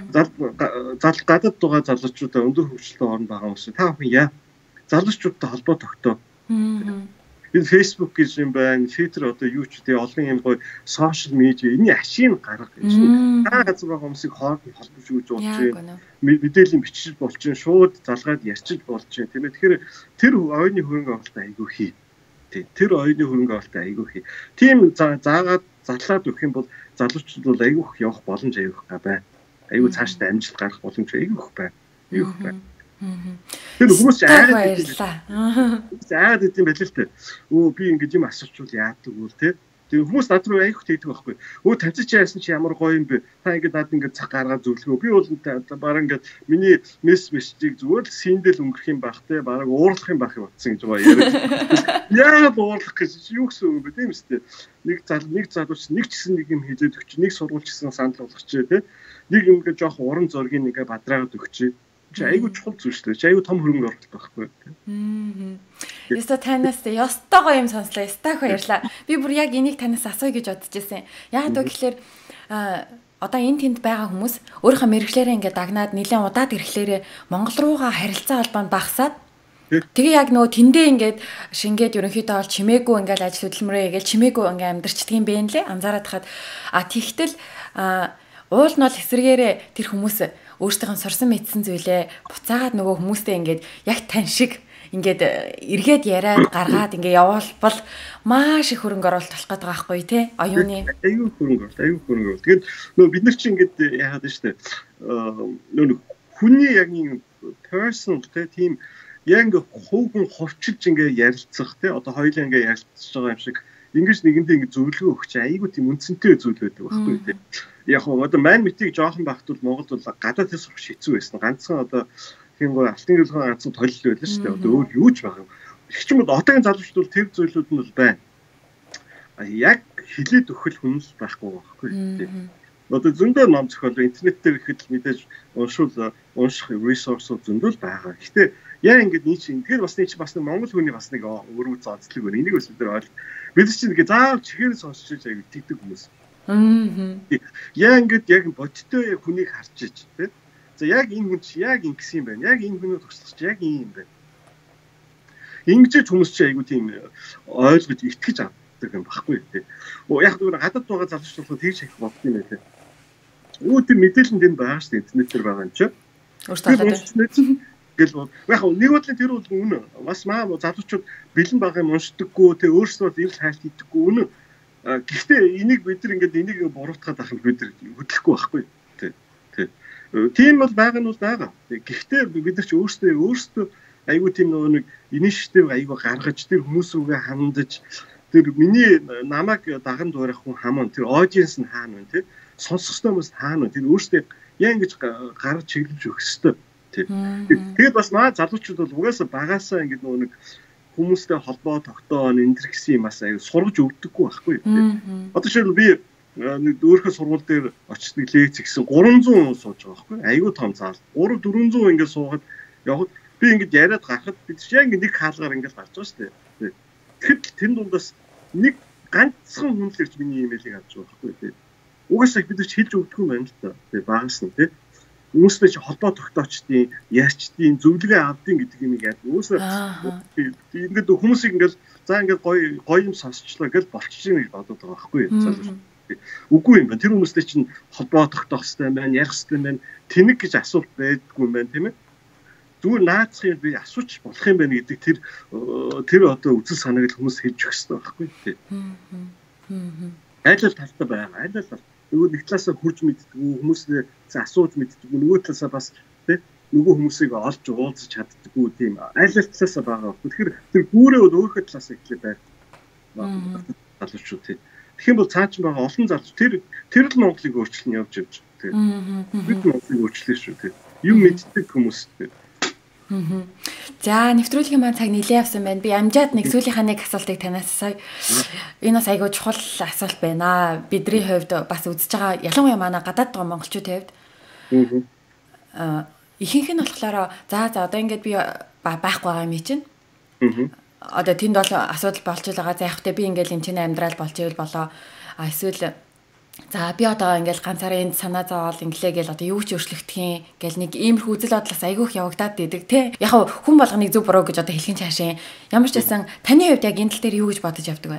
[SPEAKER 1] зал гадаад байгаа залуучуудаа өндөр хөгжилтэй орнд байгаа хүмүүс та бүхэн яа залуучуудтай холбоо тогтоо. Энэ Facebook гэж юм байна, Twitter одоо юу ч тий олон юм гоё сошиал медиа энэ ашиг гарга гэж. Та газар байгаа хүмүүсийг хооронд нь холбож өгч болж байна. Мэдээлэл бичиж болж байна, шууд залгаад ярьчиж болж байна. Тийм ээ. Тэгэхээр тэр оюуны хөрөнгө оруулалт айгүй хий. Тий. Тэр оюуны хөрөнгө оруулалт айгүй хий. Тийм заагаад зарлаад өгөх юм бол залуучууд бол айгүй их явах боломж айгүй их байна. Айгүй цаашдаа амжилт гарах боломж айгүй их байна. Айгүй их байна. Тэр хүмүүс айгаад баярлаа. Айгаад идэм байл л тэ. Өө би ингэж юм асуучвал яадаг үл тэ. Тэр хүмүүс над руу айгүйх тэгдэг байхгүй. Өө тавьчих чи яасан чи ямар гоё юм бэ? Та ингэж над ингэж цаг гаргаад зөвлөгөө. Би бол бараг ингэж миний месс мессийг зүгээр л синдэл өнгөрөх юм байх тэ. Бараг уурлах юм байх юм утсан гэж байгаа яриад. Яагаад уурлах гэж юу гэсэн үг бэ тийм үстэй. Нэг зал нэг залууч нэг ч гэсэн нэг юм хэлээд өгч, нэг сургууль ч гэсэн санал болгоч тэ. Нэг юм гэж жоох уран зургийн нэгэ бадраагаад өгч. Чи айгуу чухал зүйл шүү дээ. Чи айгуу том хөрөнгө оруулалт байхгүй. Аа.
[SPEAKER 2] Яста танаас ёстойгоо юм сонслоо. Ястайх баярлаа. Би бүр яг энийг танаас асууя гэж бодож байсан. Яг одоо гэхэлэр одоо энэ тэнд байгаа хүмүүс өөрийнхөө мэрэгчлэрээ ингээд дагнаад нэлээд удаад ирэхлээрээ Монгол руугаа харилцаа холбоонд багасаад тэгээ яг нөгөө тэндээ ингээд шингээд ерөнхийдөө бол чимээгүй ингээд ажил хөдөлмөрөө хийгээл чимээгүй ингээд амьдарчдаг юм бэ нэлээ. Анзаараад хахад а тэгтэл уул нь бол эсрэгээрээ тэр хүмүүс өөрсдийнх нь сурсан мэдсэн зүйлээ буцаагаад нөгөө хүмүүстэй ингээд яг тань шиг ингээд эргээд яриад гаргаад ингээд явуулбал маш их хөрөнгө оруулалт болох гэдэг байхгүй тий оюуны
[SPEAKER 1] аюу хөрөнгө оруулалт аюу хөрөнгө оруулалт. Тэгээд нөгөө бид нар чинь ингээд яагаад нь штэ нөгөө хүний яг нэг personal тийм яг ингээд хүүхэн хурцж ингээд ярилцах тий одоо хоёулаа ингээд ярилцж байгаа юм шиг ингэж нэгэндээ ингэ зөвлөгөө өгч айгүй тийм үнцэнтэй зүйл байдаг байхгүй тийм. Яг хоо одоо мань мэтийг жоохон багт бол Монголд бол гадаад хэл сурах хэцүү байсан. Ганцхан одоо хин гоо алтан гэлгэн ганцхан толил байлаа шүү дээ. Одоо өөр юу ч байгаа. Их ч юм бол одоогийн залуучууд бол тэр зүйлүүд нь бол байна. А яг хилээд өгөх хүн л байхгүй байхгүй тийм. Одоо зөндөө ном зохиол интернет дээр ихэд мэдээж уншуул унших ресурсууд зөндөө байгаа. Гэхдээ яа ингэж нэг чинь тэгэхээр бас нэг чинь бас Монгол хүний бас нэг өрөө зооцлог байна. Энийг бас бид нар ойл. Бид чинь ингээ заавал чихээр сонсч аяг тэгдэг хүмүүс. Аа. Яа ингэж яг бодтой яг хүнийг харж ич тийм. За яг энэ хүн чи яг ингэсэн юм байна. Яг энэ хүний туслах чи яг ийм юм байна. Ингэж хүмүүс чи аягүй тийм ойлгож итгэж авдаг юм баггүй тийм. Яг зүгээр гадаад байгаа залуучууд тэгж их боддог юм байлаа. Өө тэр мэдээлэл энэ байгаа шүү дээ интернет дээр байгаа юм чи. Өөртөө гэл яг нэг бодлын тэр бол үнэ. Бас маа залуучууд бэлэн байгаа юм уншдаггүй те өөрсдөө ил хайлт хийдэггүй үнэ. Гэхдээ энийг бид нар ингээд энийг буруутгаад авах бид нар хөдлөхгүй байхгүй те. Тийм бол байгаа нь бол байгаа. Гэхдээ бид нар ч өөрсдөө өөрсдөө айгүй тийм нэг инишитив айгүй гаргаж тэр хүмүүс рүүгээ хандаж тэр миний намайг даган дуурах хүн хамаа тэр аудиенс нь хаана вэ те сонсохтой хүмүүс хаана вэ тэр өөрсдөө яа ингэж гаргаж чиглэж өгөх ёстой. Тэгээд бас маа залуучууд бол угаасаа багаасаа ингэ нэг хүмүүстэй холбоо тогтоо энэ төр гэсэн юм бас аяа сургаж өгдөггүй байхгүй. Одоо шил би нэг өөрхөн сургууль дээр очиж нэг лекц хийсэн гурван зуун сууж байгаа байхгүй. Аягүй том зал. гурван дөрвөн зуун ингэ суугаад явхад би ингэ яриад гарахад бид яг ингэ нэг хаалгаар ингэ гарч байгаа шүү дээ. Тэгэхэд тэн дундаас нэг ганцхан хүн л ирж миний имэйлийг авч байгаа байхгүй. Угаасаа бид ч хэлж өгдөг юм байна л та. Тэгээ багаас нь тий. Хүмүүстэй ч холбоо тогтоочдیں, ярьчдیں, зөвлөгөө авдیں гэдэг юм яг уусаа ингээд хүмүүсийг ингээд за ингээд гоё гоё юм сонсчлоо гэж болчихжээ гэж бодоод байгаа байхгүй юу? Үгүй юм байна. Тэр хүмүүстэй чинь холбоо тогтоох хэрэгтэй байна, ярих хэрэгтэй байна. Тэнэг гэж асуулт байдгүй юм байна, тийм ээ. Зүгээр наацх юм би асууч болох юм байна гэдэг тэр тэр одоо үзэл санааг л хүмүүс хэлж өгөх хэрэгтэй байхгүй юу? Айл ал талтай байгаа. Айл ал нөгөө нэг талаасаа хурж мэддэггүй хүмүүсээ асууж мэддэггүй нөгөө талаасаа бас тий нөгөө хүмүүсийг олж уулзаж чаддаггүй тийм айл ал талаасаа байгаа. Тэгэхээр тэр гүүрээ бол өөрийнхөө талаасаа ихлэ байр. Залуучууд тий. Тэгэх юм бол цаач байгаа олон залууч тэр тэр л Монголыг өөрчлөн явж явж тий. Бид Монголыг өөрчлөө шүү тий. Юм мэддэг хүмүүс тий.
[SPEAKER 2] За нэвтрүүлгийн маань цаг нэлээ авсан байна. Би амжаад нэг сүүлийнхаа нэг асуултыг танаас асууя. Энэ бас айгүй чухал асуулт байна. Бидний хувьд бас үзэж байгаа ялангуяа манай гадаад байгаа монголчуудын хувьд аа ихэнх нь болохоор за за одоо ингээд би байхгүй байгаа юм чинь. Одоо тэнд бол асуудал болж байгаа. За явахтай би ингээд энэ чинь амьдрал болж ивэл болоо. А эсвэл за би одоо ингээл ганцаараа энд санаа зовоол инглээ гэл одоо юу ч өөрчлөгдөх юм гэл нэг иймэрхүү үзэл бодлоос айгүйх явагдаад идэг те. Яг хүн болгоныг зөв буруу гэж одоо хэлхэн чаашаа. Ямар ч байсан таны хувьд яг энэ тал дээр юу гэж бодож явдаг вэ?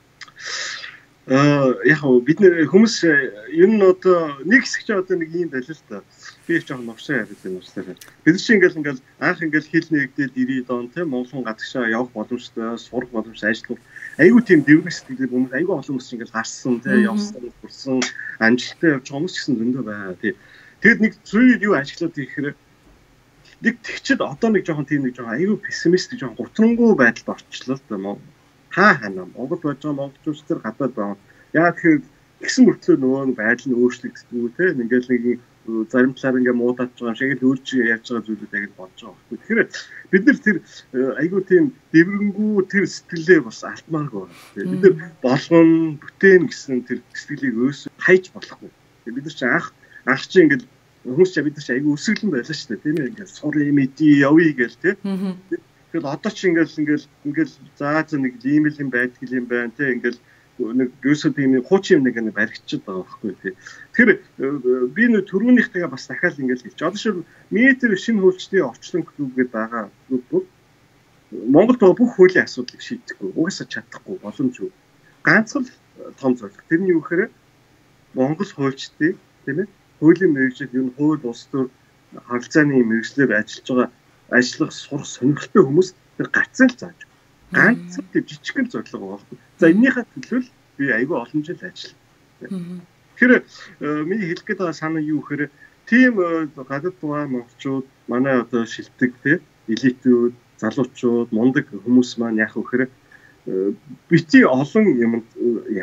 [SPEAKER 1] Аа яг бид нэр хүмүүс ер нь одоо нэг хэсэг ч одоо нэг юм байлаа л та. Би ч жоохон новшаа яриад байна уучлаарай. Бид чинь ингээл ингээл анх ингээл хил нэгдэл девяносто он те Монгол гадагшаа явах боломжтой, сурах боломжтой ажил айгүй тийм дэврэг сэтгэлээр хүмүүс айгүй олон хүмүүс ингээл гарсан те явсан, хүрсэн, амжилттай явж байгаа хүмүүс ч гэсэн зөндөө байгаа тий. Тэгэд нэг зүйл юу ажиглаад ирэхээр нэг тэгчэд одоо нэг жоохон тийм нэг жоохон айгүй пессимист жоохон гутрангуй байдалд орчлоо л да. Хаа хана Монгол байж байгаа монголчууд төр гадаад байгаа. Яа тэгэхээр тэгсэн мөртлөө нөгөө байдал нь өөрчлөгддөг те ингээл нэг зарим талаар ингээ муудаад байгаа юм шиг л өөрч яаж байгаа зүйлүүд яг болж байгаа байхгүй. Тэгэхээр бид нар тэр айгүй тийм дэврэнгүү тэр сэтгэлээ бас алтмааргүй байна. Бид нар болгон бүтээн гэсэн тэр сэтгэлийг өөс хайж болохгүй. Бид нар чи анх анх чи ингээ хүмүүс чи бид нар чи айгүй өсөглөн байлаа шүү дээ тийм ээ ингээ сур юм иди явъя гээл тийм. Тэгэл одоо чи ингээл ингээл ингээл заа за нэг ийм л юм байдаг юм байна тийм ингээл нэг юусоо тийм хуучин юм нэг баригчаад байгаа байхгүй тий. Тэгэхээр би нэг төрөөнийхтэйгээ бас дахиад ингэж хэлчих. Одоо шил метр шинэ хөлчдийн орчлон клубгээд байгаа клуб Монголд бүх хуулийн асуудлыг шийдэхгүй. Угаасаа чадахгүй боломжгүй. Ганцхан том зорилго. Тэр нь юу гэхээр Монгол хуульчдын тийм ээ хуулийн мэргэжил юу хууль улс төр харилцааны мэргэжлэр ажиллаж байгаа ажиллах сурах сонирхолтой хүмүүс тэр гацсан л зааж. Ганцхан тийм жижигхэн зорилго байгаа. За энэнийхээ төлөө би айгүй олон жил ажиллана. Тэгэхээр миний хэлэх гээд байгаа санаа юу гэхээр тийм гадаад байгаа монголчууд манай одоо шилдэг тийм элитүүд, залуучууд, мундаг хүмүүс маань яг вэхээр бити олон юмд яа.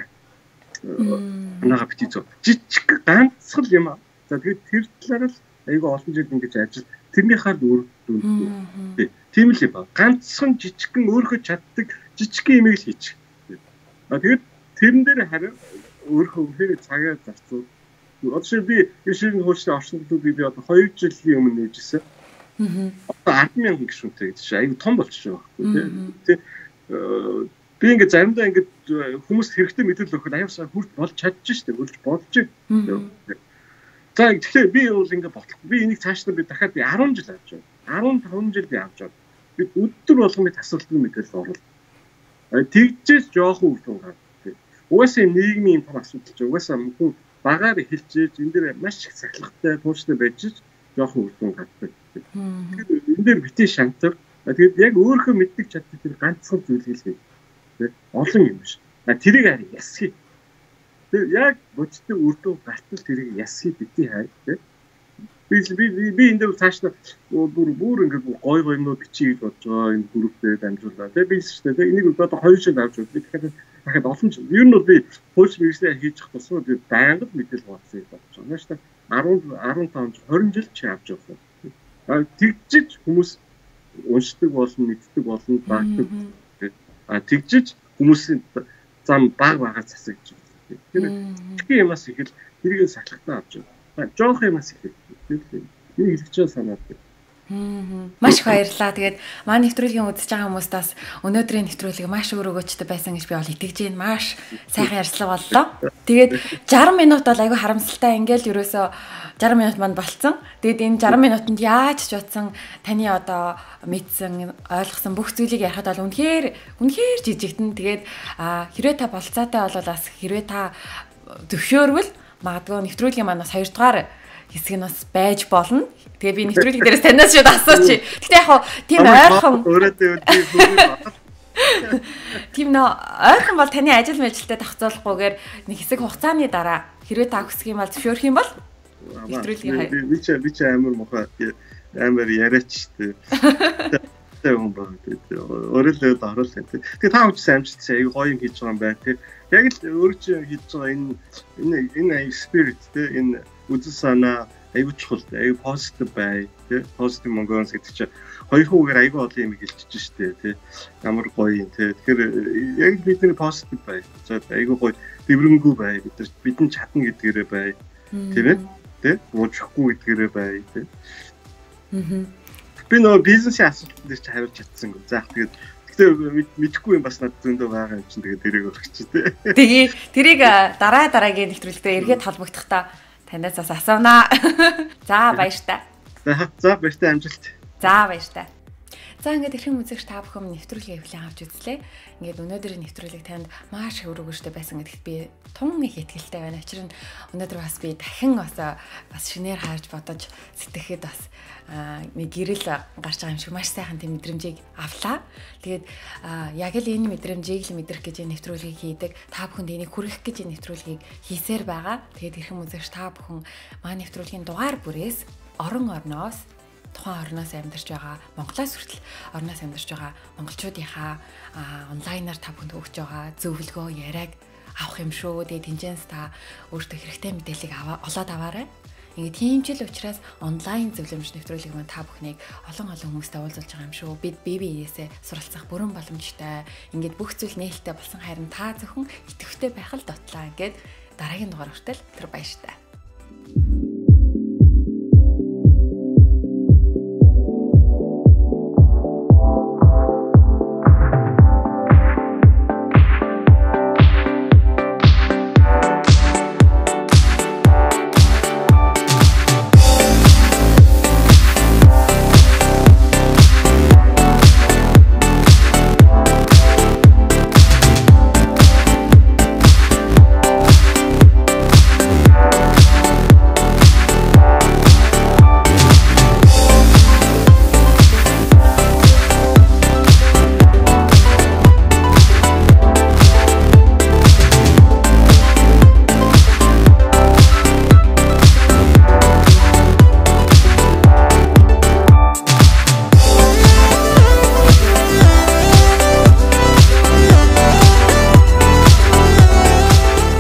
[SPEAKER 1] Анага бити зөв. Жижиг ганцхан юм. За тэгээд тэр талаар л айгүй олон жил ингэж ажил тэрнийхээ үр дүнд. Тийм л юм. Ганцхан жижигхэн өөрөө чаддаг жижигхэн имийг л хийчих. Тэгээд тэрэн дээр харин өөрөө үнхээр цагаа зарцуул. Одоо би ширхэг хөлсний орчнолд би одоо хоёр жилийн өмнө нээжсэн. Аа. Одоо ард мянган гишүүнтэй гэж айгүй том болчихж байгаа байхгүй тий. Би ингээд заримдаа ингээд хүмүүс хэрэгтэй мэдээлэл өгөхөд аюулсаа хүрт болж чадчих штеп хөлж болж. За тэгэхээр би бол ингээд бодлоо. Би энийг цааш нь би дахиад би арван жил авч байгаа. арван жил би авч байгаа. Би өдөр болгоны тасалбар мэдээлэл оруулах. Тэгжээс жоохон үр дүн гаргав. Угаасаа нийгмийн том асуудал ч угаасаа хүн багаар хэлжээж энэ дээр маш их сахилгатай тууштай байж жоохон үр дүн гардаг. Тэгэхээр энэ дээр битээ шантар. Тэгээд яг өөрөө мэддэг чаддаг тэр ганцхан зүйл хэлээ. Тэ олон юм биш. Тэрийг харин ясхий. Тэр яг бодтой үр дүн гартал тэрийг ясхий битээ хай. Тэ би би би энэ дээр цааш бүр бүр ингээд гой гой юмнууд бичиж бодож байгаа энэ группээр дамжуулаад. Тэ би шүү дээ. Энийг одоо хоёр жил авч үзлээ. Тэгэхээр дахиад олон жил. Ер нь бол би хууль мэргэжлээ хийж явах тусмаа би байнга мэдээлэл бодсон юм болж байгаа. Маш та арван таван хорин жил чи авч явах. А тэгжиж хүмүүс уншдаг болно, мэддэг болно, багтдаг. А тэгжиж хүмүүсийн зам баг багаар засагдж байна. Тэгэхээр их юмас их л тэрийг сахилгатаа авч байгаа. Жоох юмас их. Тэгэхээр энэ хэлж байгаа санаад байна.
[SPEAKER 2] Маш их баярлалаа. Тэгээд манай нэвтрүүлгийн үзэж байгаа хүмүүст бас өнөөдрийн нэвтрүүлэг маш өөр өгөөчтэй байсан гэж би бол итгэж байна. Маш сайхан ярьцлага боллоо. Тэгээд жаргал минут бол айгүй харамсалтай. Ингээл ерөөсөө жаргал минут манд болцсон. Тэгээд энэ жаргал минутанд яаж ч утсан таны одоо мэдсэн, ойлгосон бүх зүйлийг ярихад бол үнэхээр үнэхээр жижигтэн. Тэгээд хэрвээ та болцоотой бол бас хэрвээ та зөвшөөрвөл магадгүй нэвтрүүлгийн манаас хоёр дахь хэсэг нь бас байж болно. Тэгээ би нэвтрүүлэг дээрээс танаас шууд асууч. Гэтэ яг хоо тийм ойрхон
[SPEAKER 1] өөрөө
[SPEAKER 2] тийм нөө ойрхон бол таны ажил мэжилтэд тахцуулахгүйгээр нэг хэсэг хугацааны дараа хэрвээ та хүсэх юм бол зөвшөөрөх юм бол нэвтрүүлгийн хай.
[SPEAKER 1] Би ч би ч амар мохоо амар яриач штэ. Тэ юм байна. Өөрөө л оруулах. Тэгээ та хүч амжилттай аяг гоё юм хийж байгаа юм байна. Тэгээ яг л өөрөө чи хийж байгаа энэ энэ энэ spirit тэ энэ үзэл санаа аягүй чухал, аягүй positive бай, тий. Positive Mongolians гэдэг чинь хоёр хүүгээр аягүй олон юм хэлчихэж штэ, тий. Ямар гоё юм, тий. Тэгэхээр яг бидний positive бай. За аягүй гоё, дэврэнгүй бай. Бид нар бидэн чадна гэдгээрээ бай. Тийм ээ? Тий. Уужихгүй гэдгээрээ бай, тий.
[SPEAKER 2] Мм.
[SPEAKER 1] Би нөө бизнесийн асуудал дээр чи хариулж чадсангүй. За тэгээд гэхдээ мэдэхгүй юм бас надад зөндөө байгаа юм чинь тэгээд тэрийг өгч тий.
[SPEAKER 2] Тэгээ тэрийг дараа дараагийн нэвтрүүлэгтээ эргээд холбогдохдоо танаас бас асуунаа. За баяртай.
[SPEAKER 1] За за баяртай амжилт.
[SPEAKER 2] За баяртай. За ингээд эрхэм үзэгч та бүхэн нэвтрүүлгийн эвлэн авч үзлээ. Ингээд өнөөдрийн нэвтрүүлэг танд маш их өргөжтэй байсан гэдэгт би тун их итгэлтэй байна. Учир нь өнөөдөр бас би дахин бас бас шинээр харж бодож сэтгэхэд бас нэг гэрэл гарч байгаа юм шиг маш сайхан тийм мэдрэмжийг авлаа. Тэгээд яг л энэ мэдрэмжийг л мэдрэх гэж энэ нэвтрүүлгийг хийдэг. Та бүхэнд энийг хүргэх гэж энэ нэвтрүүлгийг хийсээр байгаа. Тэгээд эрхэм үзэгч та бүхэн маань нэвтрүүлгийн дугаар бүрээс орон орноос тухайн орноос амьдарч байгаа Монголоос хүртэл орноос амьдарч байгаа монголчуудынхаа онлайнаар та бүхэнд өгч байгаа зөвлөгөө яриаг авах юм шүү. Тэгээд тэнцэнс та өөртөө хэрэгтэй мэдээллийг олоод аваарай. Ингээд тийм ч л учраас онлайн зөвлөмж нэвтрүүлэг маань та бүхнийг олон олон хүмүүстэй уулзуулж байгаа юм шүү. Бид бие биеэсээ суралцах бүрэн боломжтой. Ингээд бүх зүйл нээлттэй болсон харин та зөвхөн идэвхтэй байх л дотлаа. Ингээд дараагийн дугаар хүртэл тэр баяртай.